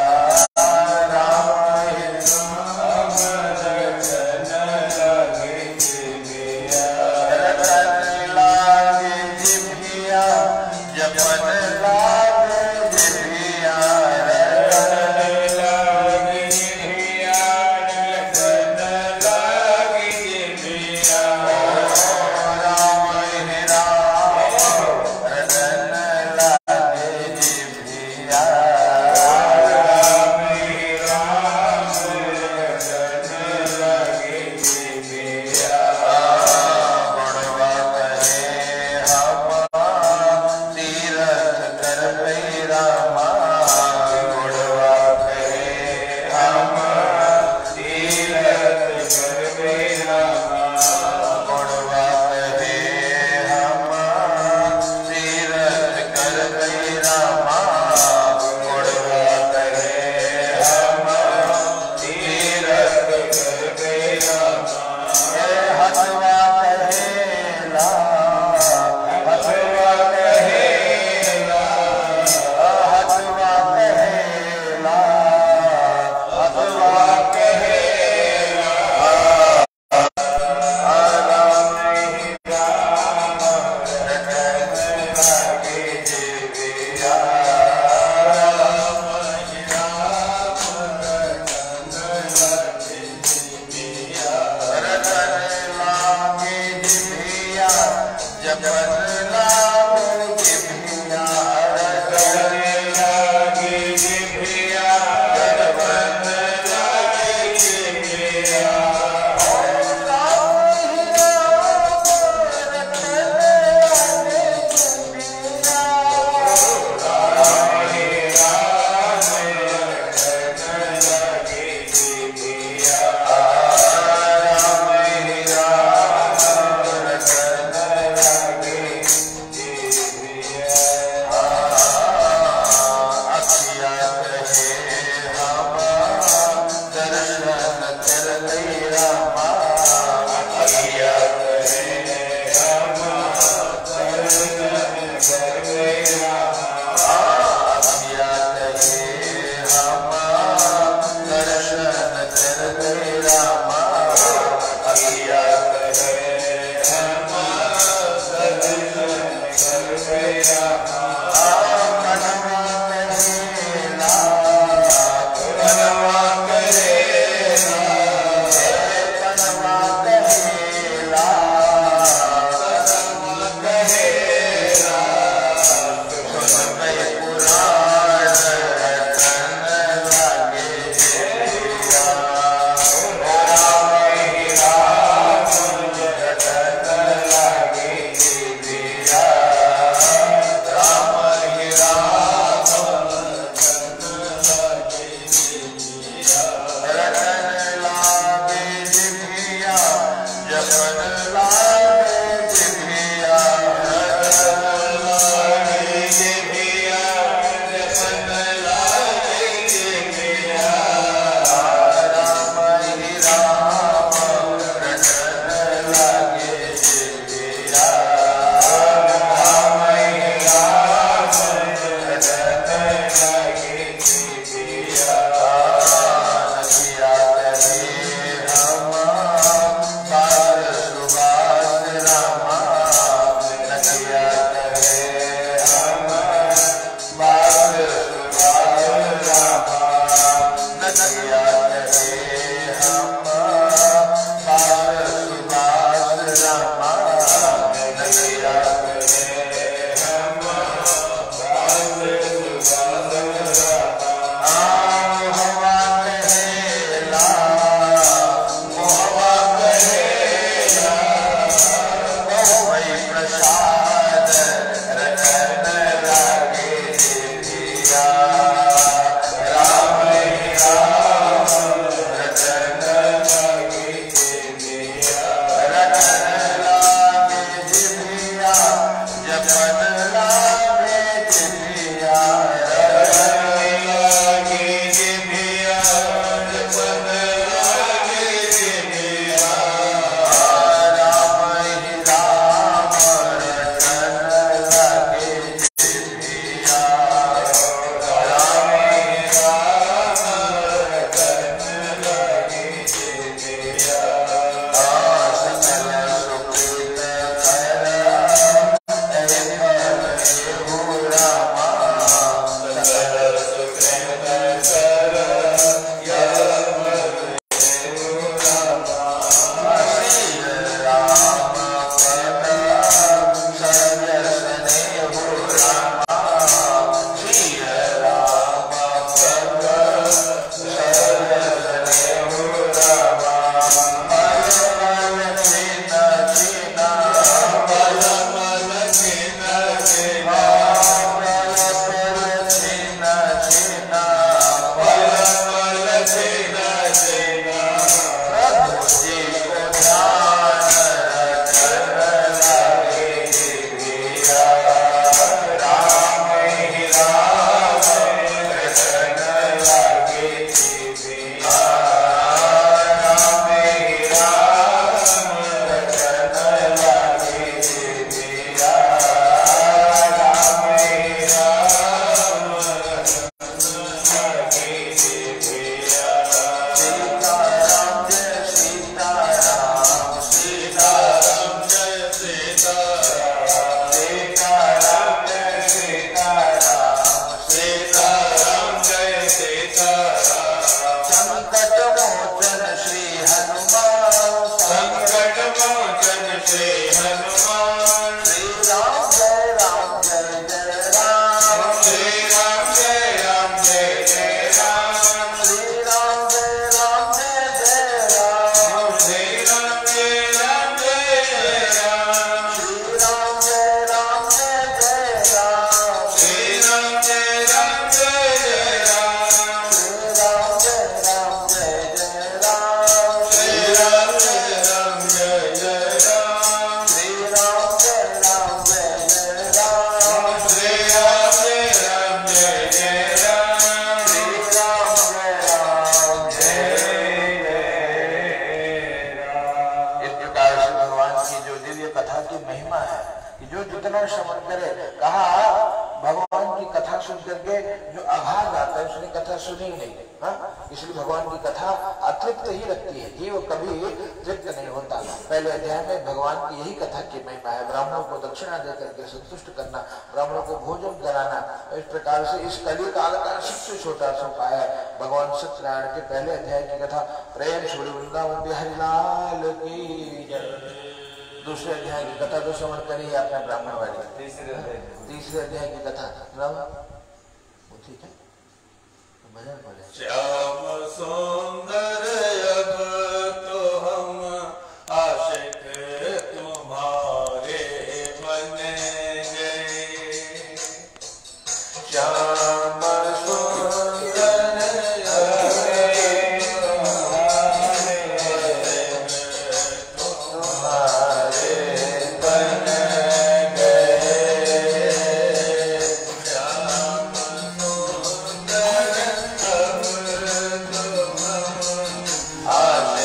राम ही राम रटन लागे जिभिया, रटन लागे जिभिया, जपन लागे जिभिया, रटन लागे जिभिया, जपन लागे जिभिया, राम ही राम रटन लागे जिभिया, राम ही राम रटन लागे जिभिया, गुणवा कहे हम तीरथ करबे रामा, गुणवा कहे हम तीरथ करबे रामा, गुणवा कहे हम तीरथ करबे रामा, गुणवा कहे हम तीरथ करबे रामा, हसवा कहेला, हसवा कहेला, हसवा कहेला, हसवा कहेला, राम ही राम रटन लागे जिभिया, राम ही राम रटन लागे जिभिया, रटन लागे जिभिया, जपन लागे जिभिया, रटन लागे जिभिया, जपन लागे जिभिया, राम ही राम रटन लागे जिभिया, राम ही राम रटन लागे जिभिया, राम ही राम रटन लागे जिभिया। इसलिए भगवान की कथा अतृप्त ही रखती है, जीव कभी तृप्त नहीं होता। पहले अध्याय में भगवान की यही कथा की महिमा है, ब्राह्मणों को दक्षिणा देकर के संतुष्ट करना, ब्राह्मणों को भोजन कराना। इस प्रकार से इस कली काल का सबसे छोटा सा उपाय है भगवान सत्यनारायण के पहले अध्याय की कथा। प्रेम छोड़ी वृंदावन बिहारी लाल की जय। दूसरे अध्याय की कथा तो श्रवण करी आपने ब्राह्मण वाली। तीसरे अध्याय की कथा ठीक है, भजन बोले। श्याम सुंदर अब तो हम आशिक तुम्हारे बनेंगे। श्याम सुंदर आज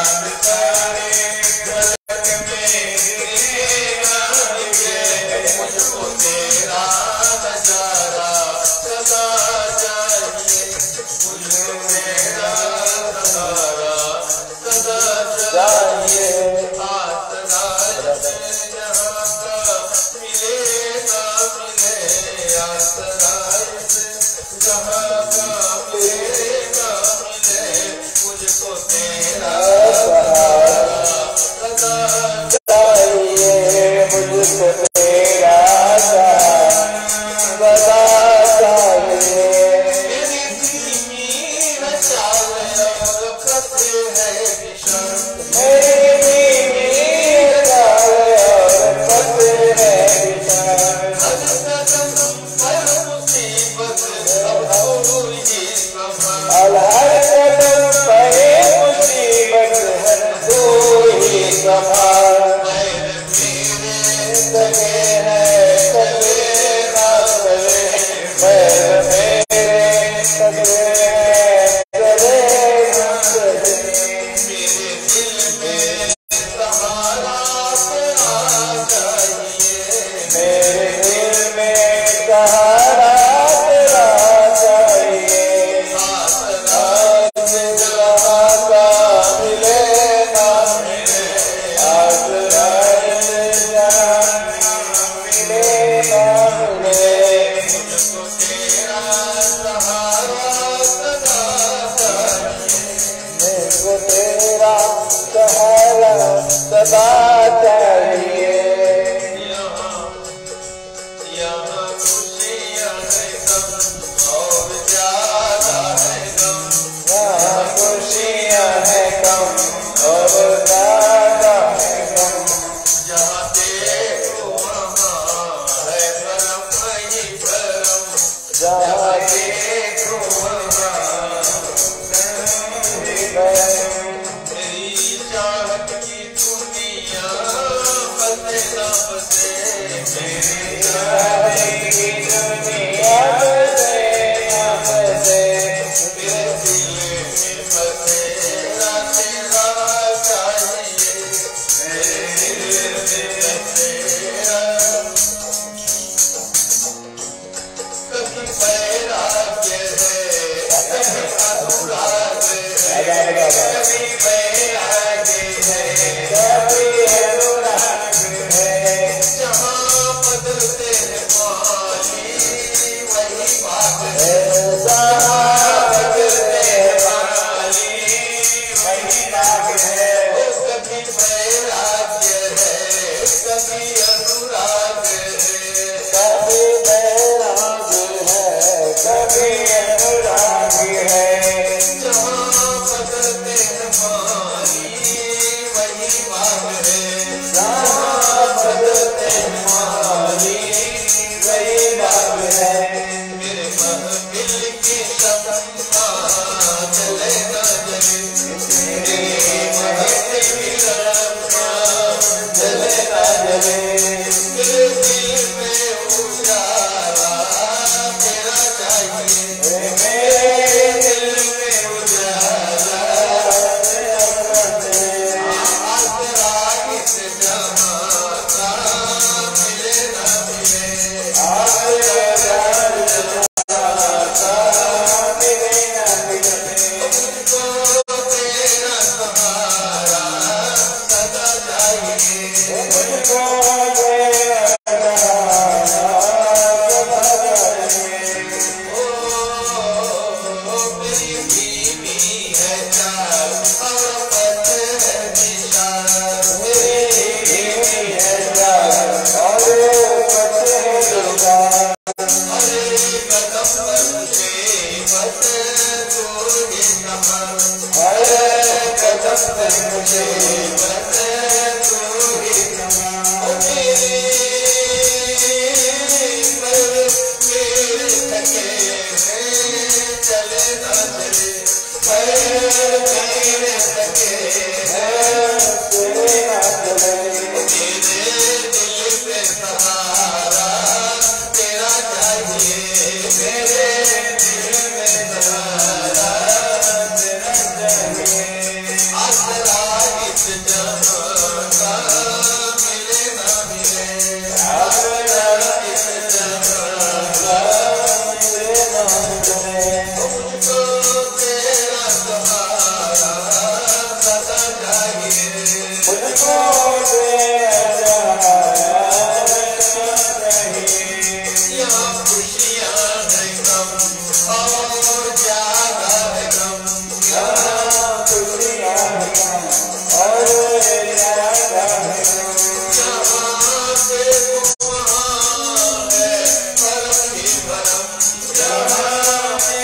आसरा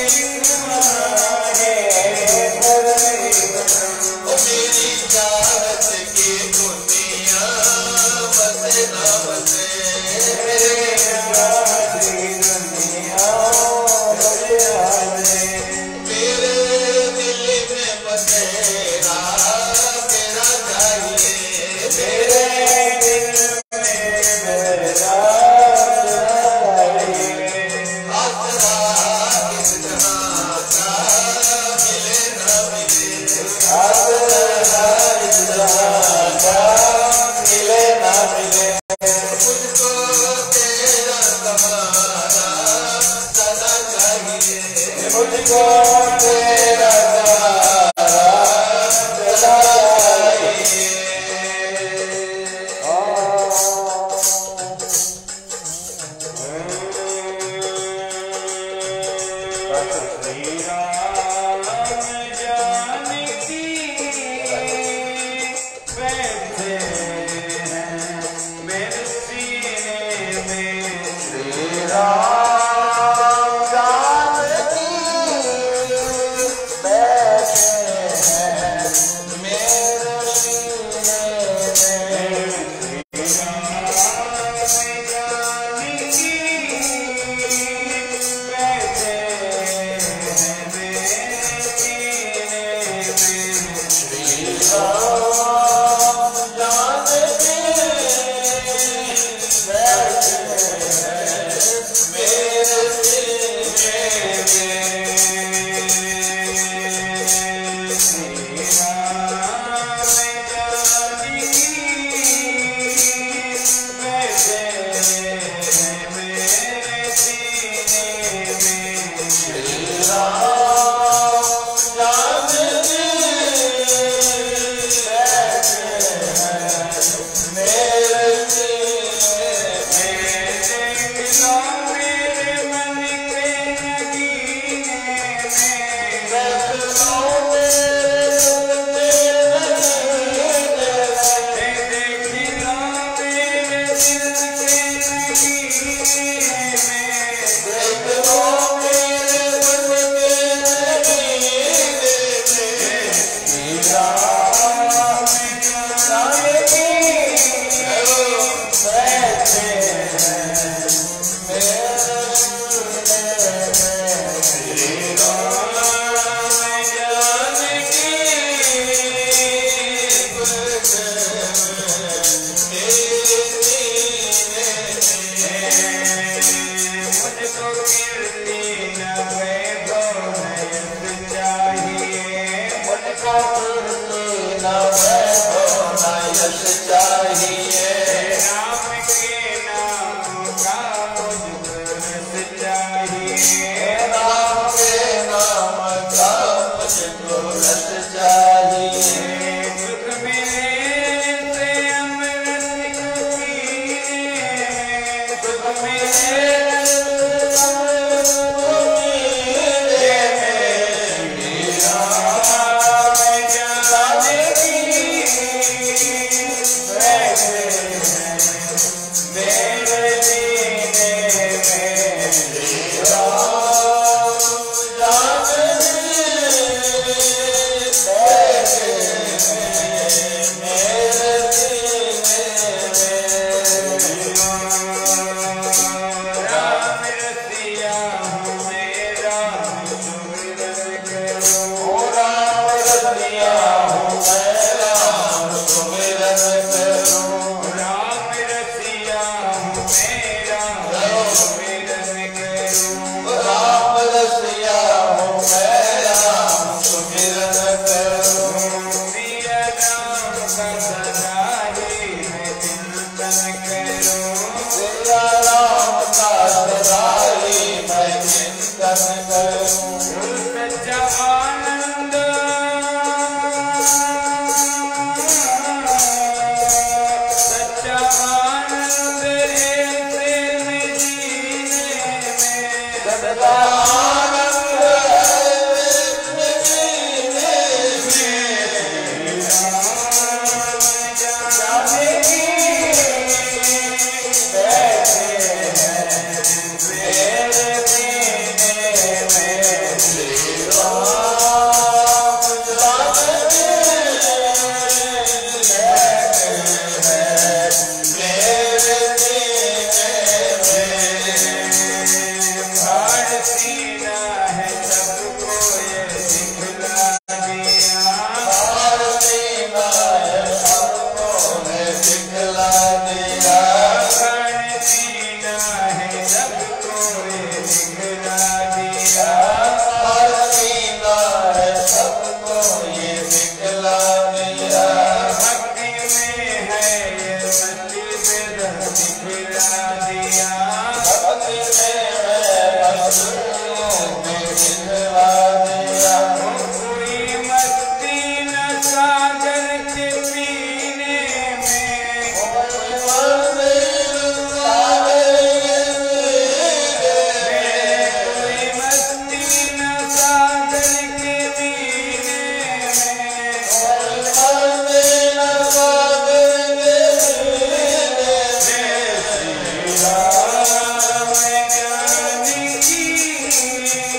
मेरी चाहत की दुनिया बसे न बसे, मेरे दिल में बसेरा तेरा चाहिए, मेरे दिल में मेरा आसरा कितना सा मिले न मिले, मिले ना मिले, मुझको तेरा तुम्हारा सदा चाहिए, मुझको तेरा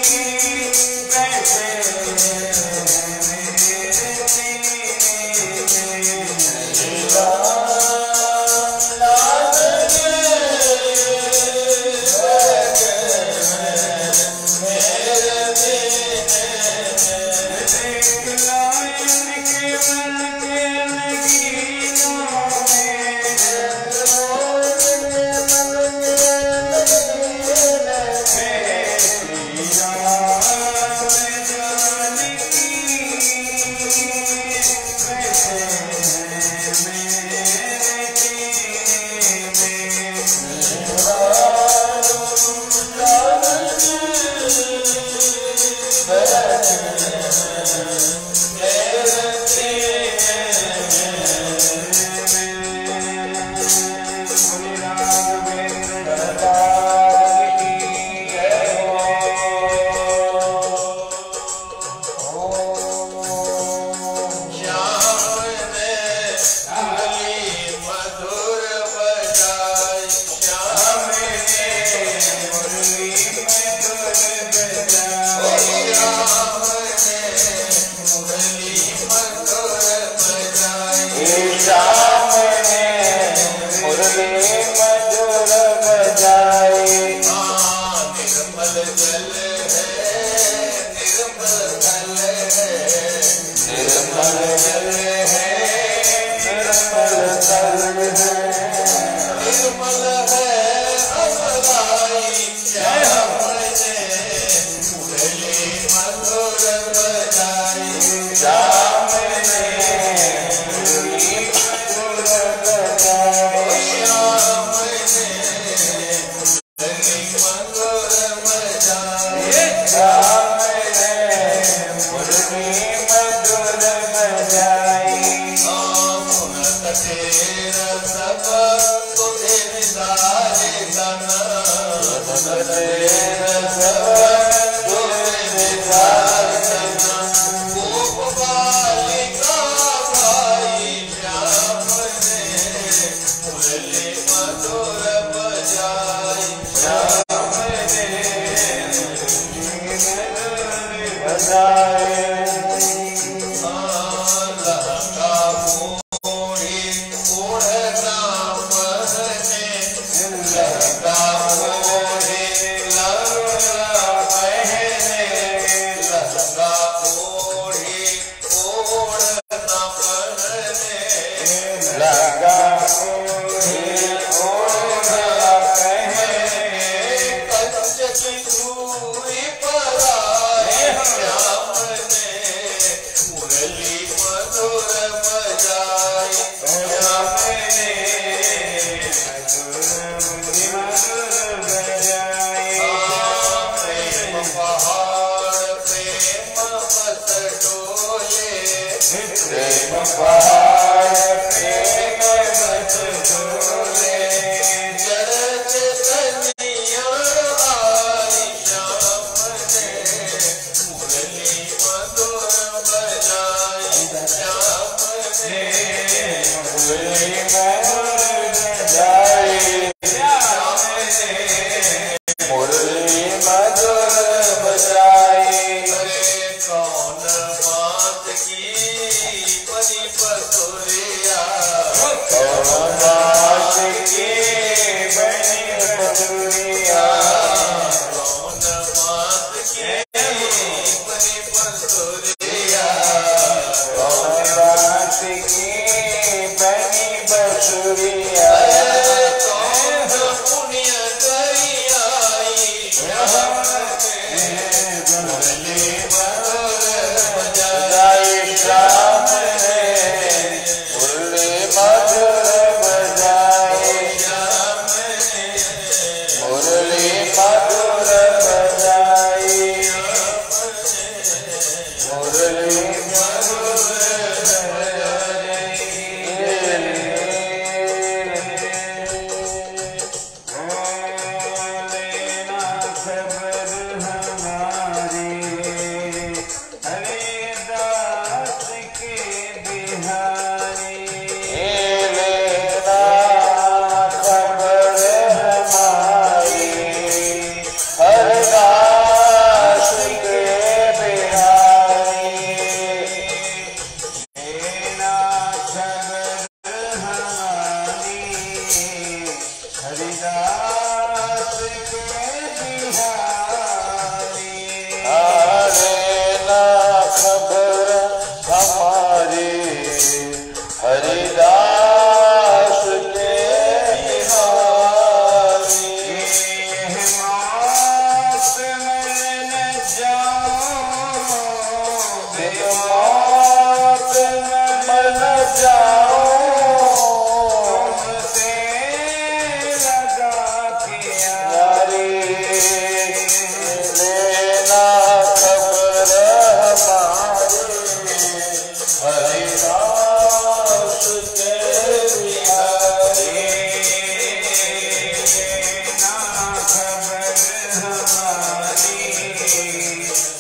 कौन बात की परी पसोरिया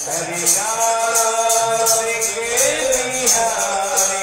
हरिदास के बिहारी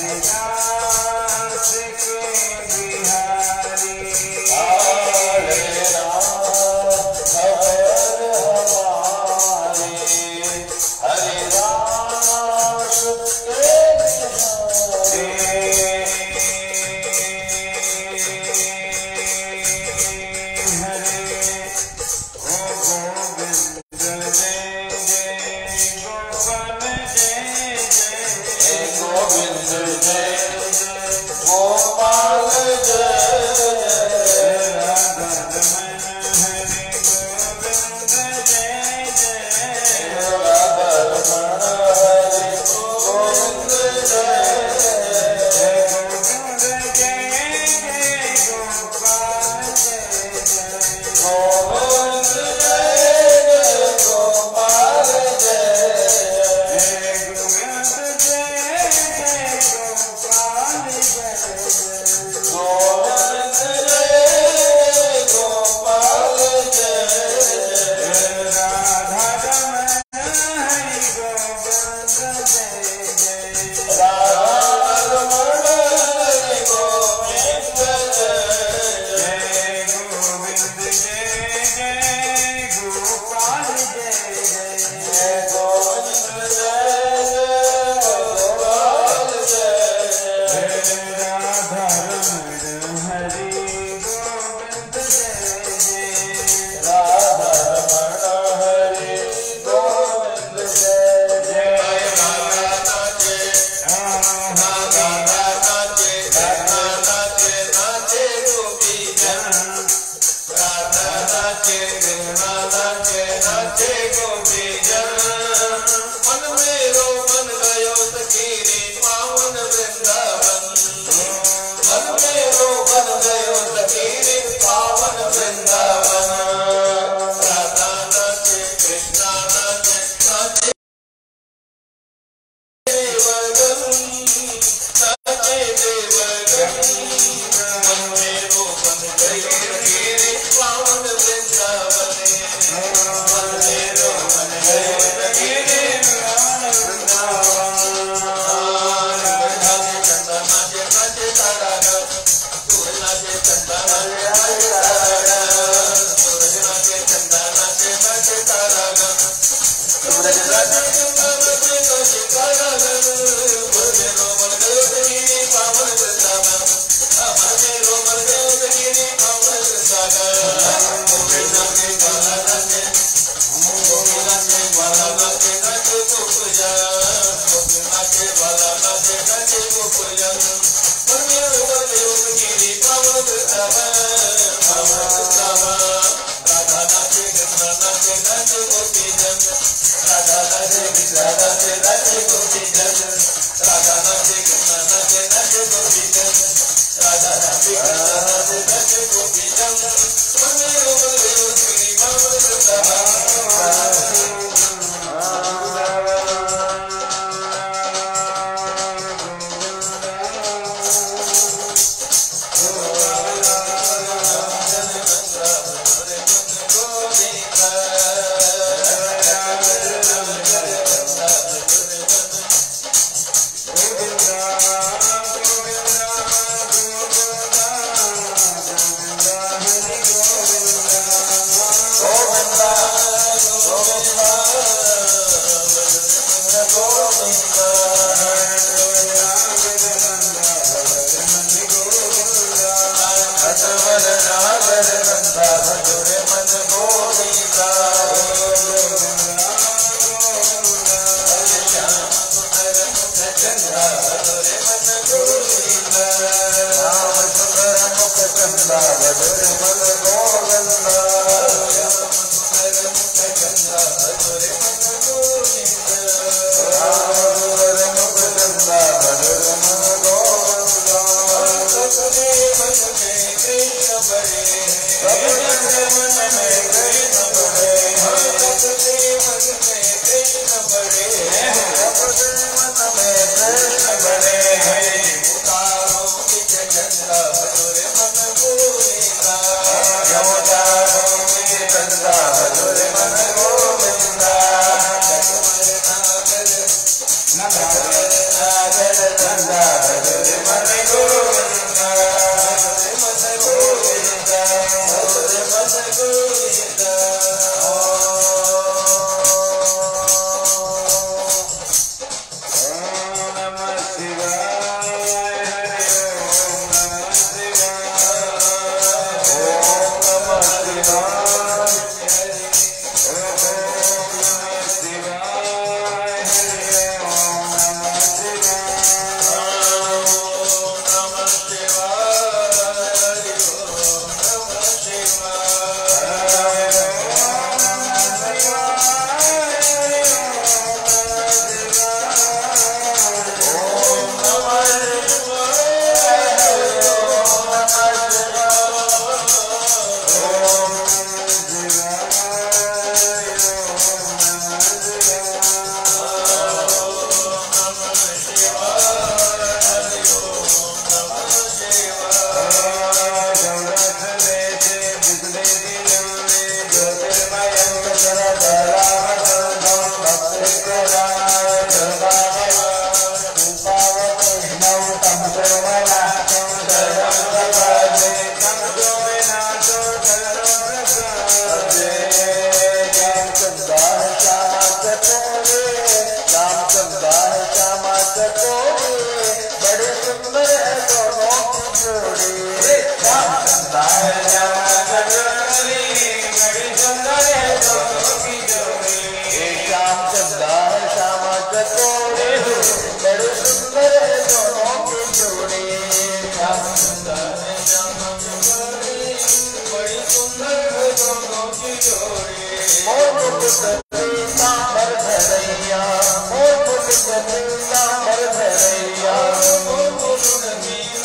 हरिदास के बिहारी नाचे कृष्णा नाचे नाचे गोपीजन मन मेरो मन गयो सखीरे पावन वृंदावन मन मेरो मन गयो सखीरे पावन वृंदावन राधा नाचे कृष्णा नाचे नाचे देवगन नाचे देवगन मन मेरो मन गयो सखीरे पावन वृंदावन मन मेरो मन गयो सखीरे की जोड़ी मोर मुकुट पीतांबर धरैया, मोर मुकुट पीतांबर धरैया, मुरलीधर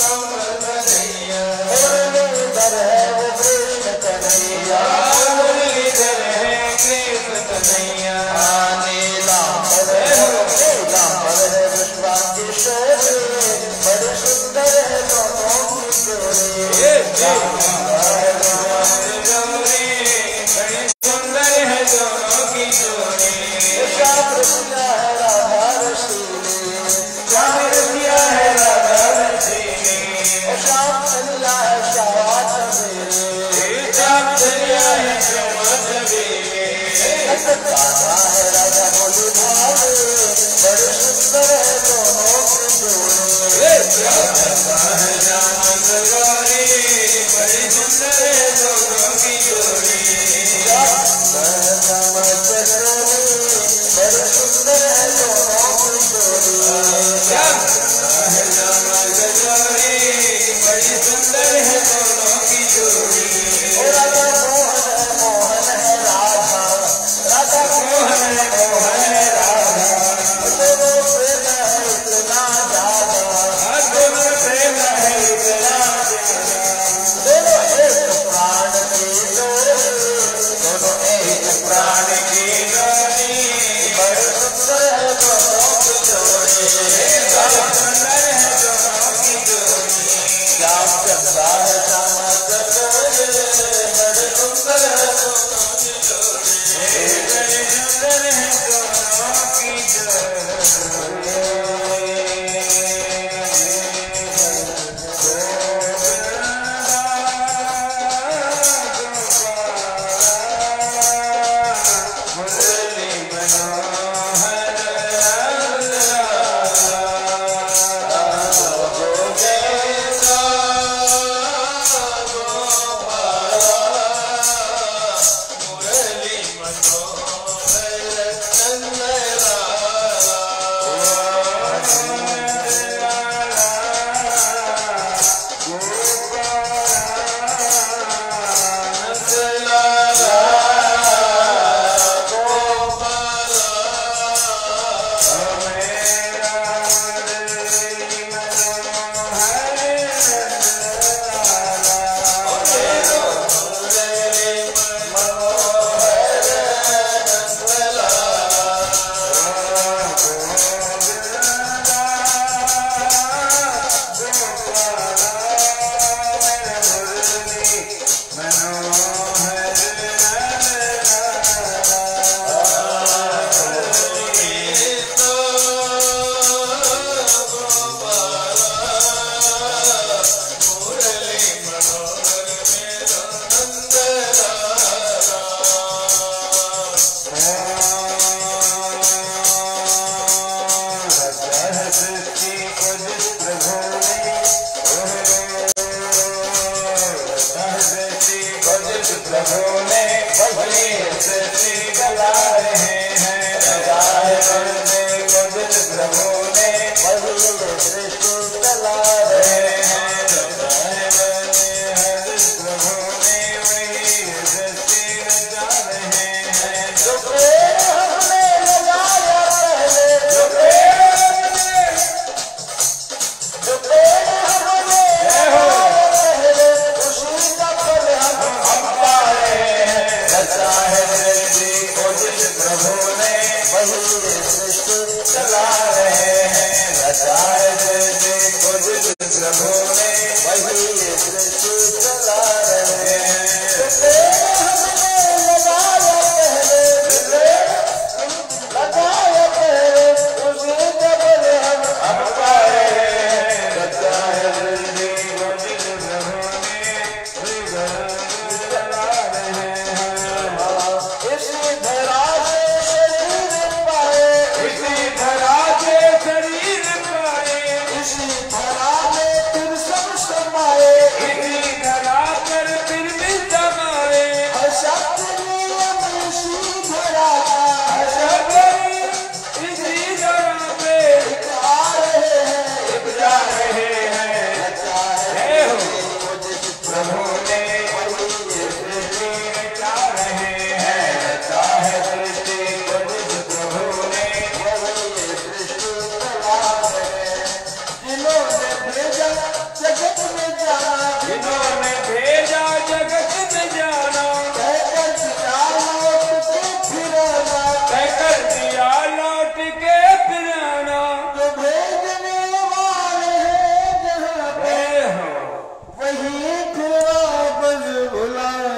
मुरलीधर है वो कृष्ण कन्हैया, मुरलीधर है कृष्ण कन्हैया। नीलांबर है विश्वास की शोभे, बड़े सुंदर है दोनों की जोड़ी। बड़ी सुंदर है दोनों की जोड़ी। श्याम रसिया है राधा रसीली, श्याम रसिया है राधा रसीली, श्याम चलिया है श्यामा सवेरे, श्याम चलिया है श्यामा सवेरे। गाना है राजा बोली भावे, बड़े सुंदर है दोनों की जोड़ी। बड़ी सुंदर है दोनों की जोड़ी। बड़े सुंदर है दोनों की जोड़ी। बड़ी सुंदर है दोनों की जोड़ी। राजा मोहन है राधा, राजा मोहन है राधा, दोनों प्रेम है इतना ज्यादा, दोनों प्रेम है इतना दोनों एक प्राण की जोड़ी, दोनों एक प्राण की जोड़ी। बड़े सुंदर है दोनों की जोड़ी। सुंदर है दोनों की जोड़ी। श्याम चंदा है श्यामा चकोरे, बड़े सुंदर है दोनों की जोड़ी। बड़ी सुंदर है दोनों की प्रभु ने बड़ी सृष्टि चला रहे हैं। प्रभु ने बड़ी सृष्टि चला रहे हैं। प्रभु ने वही सृष्टि रचा रहे हैं। जो प्रेम हमने लगाया पहले, जो प्रेम हमने लगाया पहले, उसी का फल हम पाए हैं। रचा है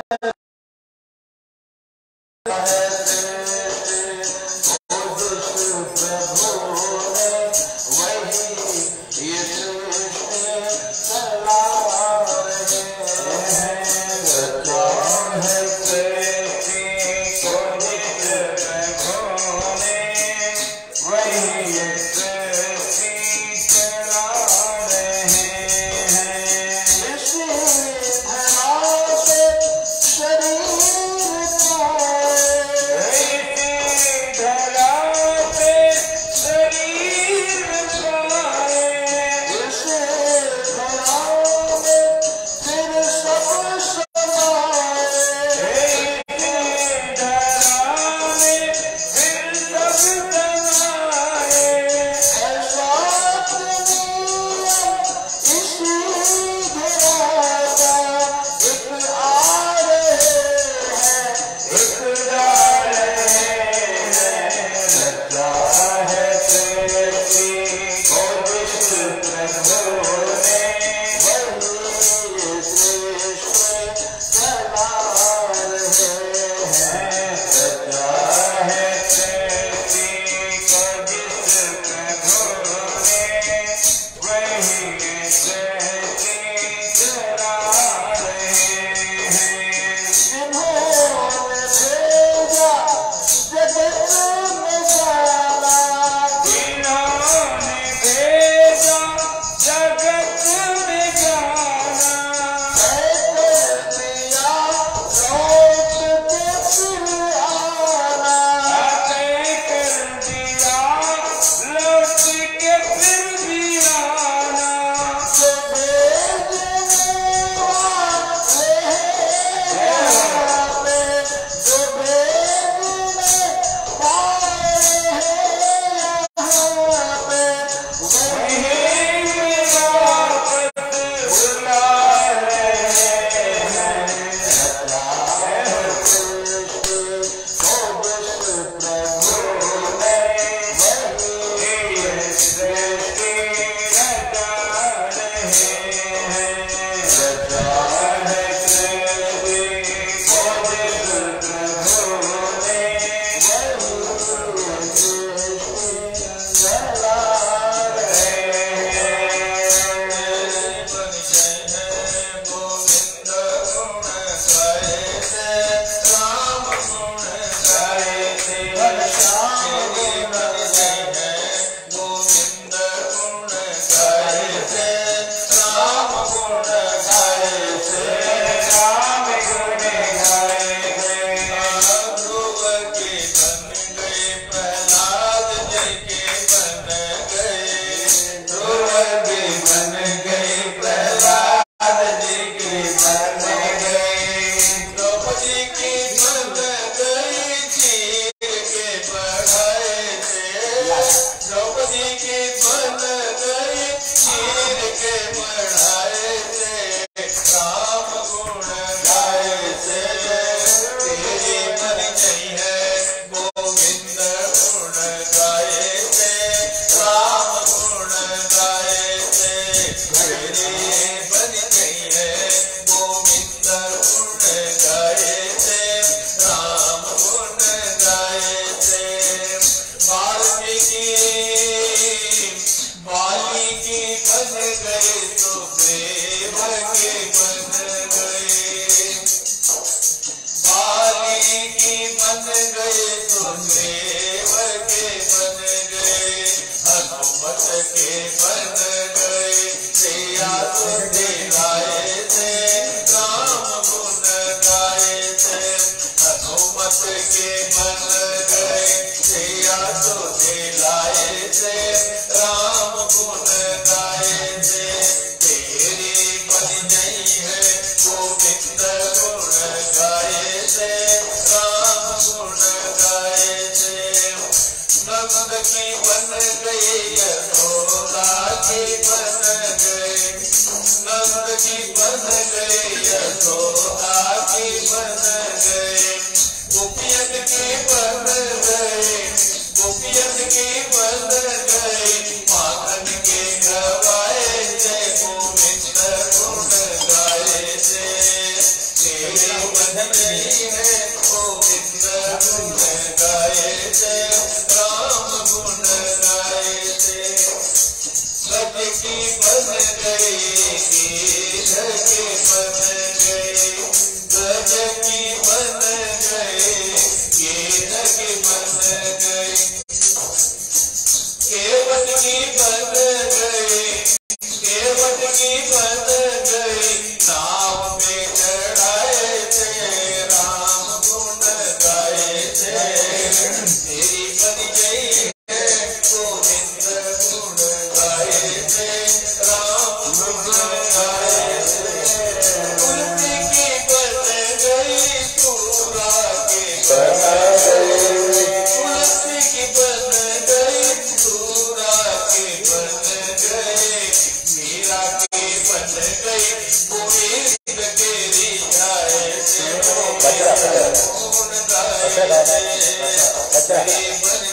से बन गई है गोविंद गुण गाए थे राम गुण गाए थे गज की बन गई गिर के बन गई गज की बन गई गिर के बन गई केवट की बन गई केवट की बन गई नाव में चढ़ाए थे राम गुण गाए थे तेरी बन गई है गोविंद गुण गाए थे राम गुण गाए थे तुलसी की बन गई तूरा के बन गई तुलसी की बन गई तूरा के बन गई मीरा के बन गई गोविंद के रिझाए थे गुण गाए थे बन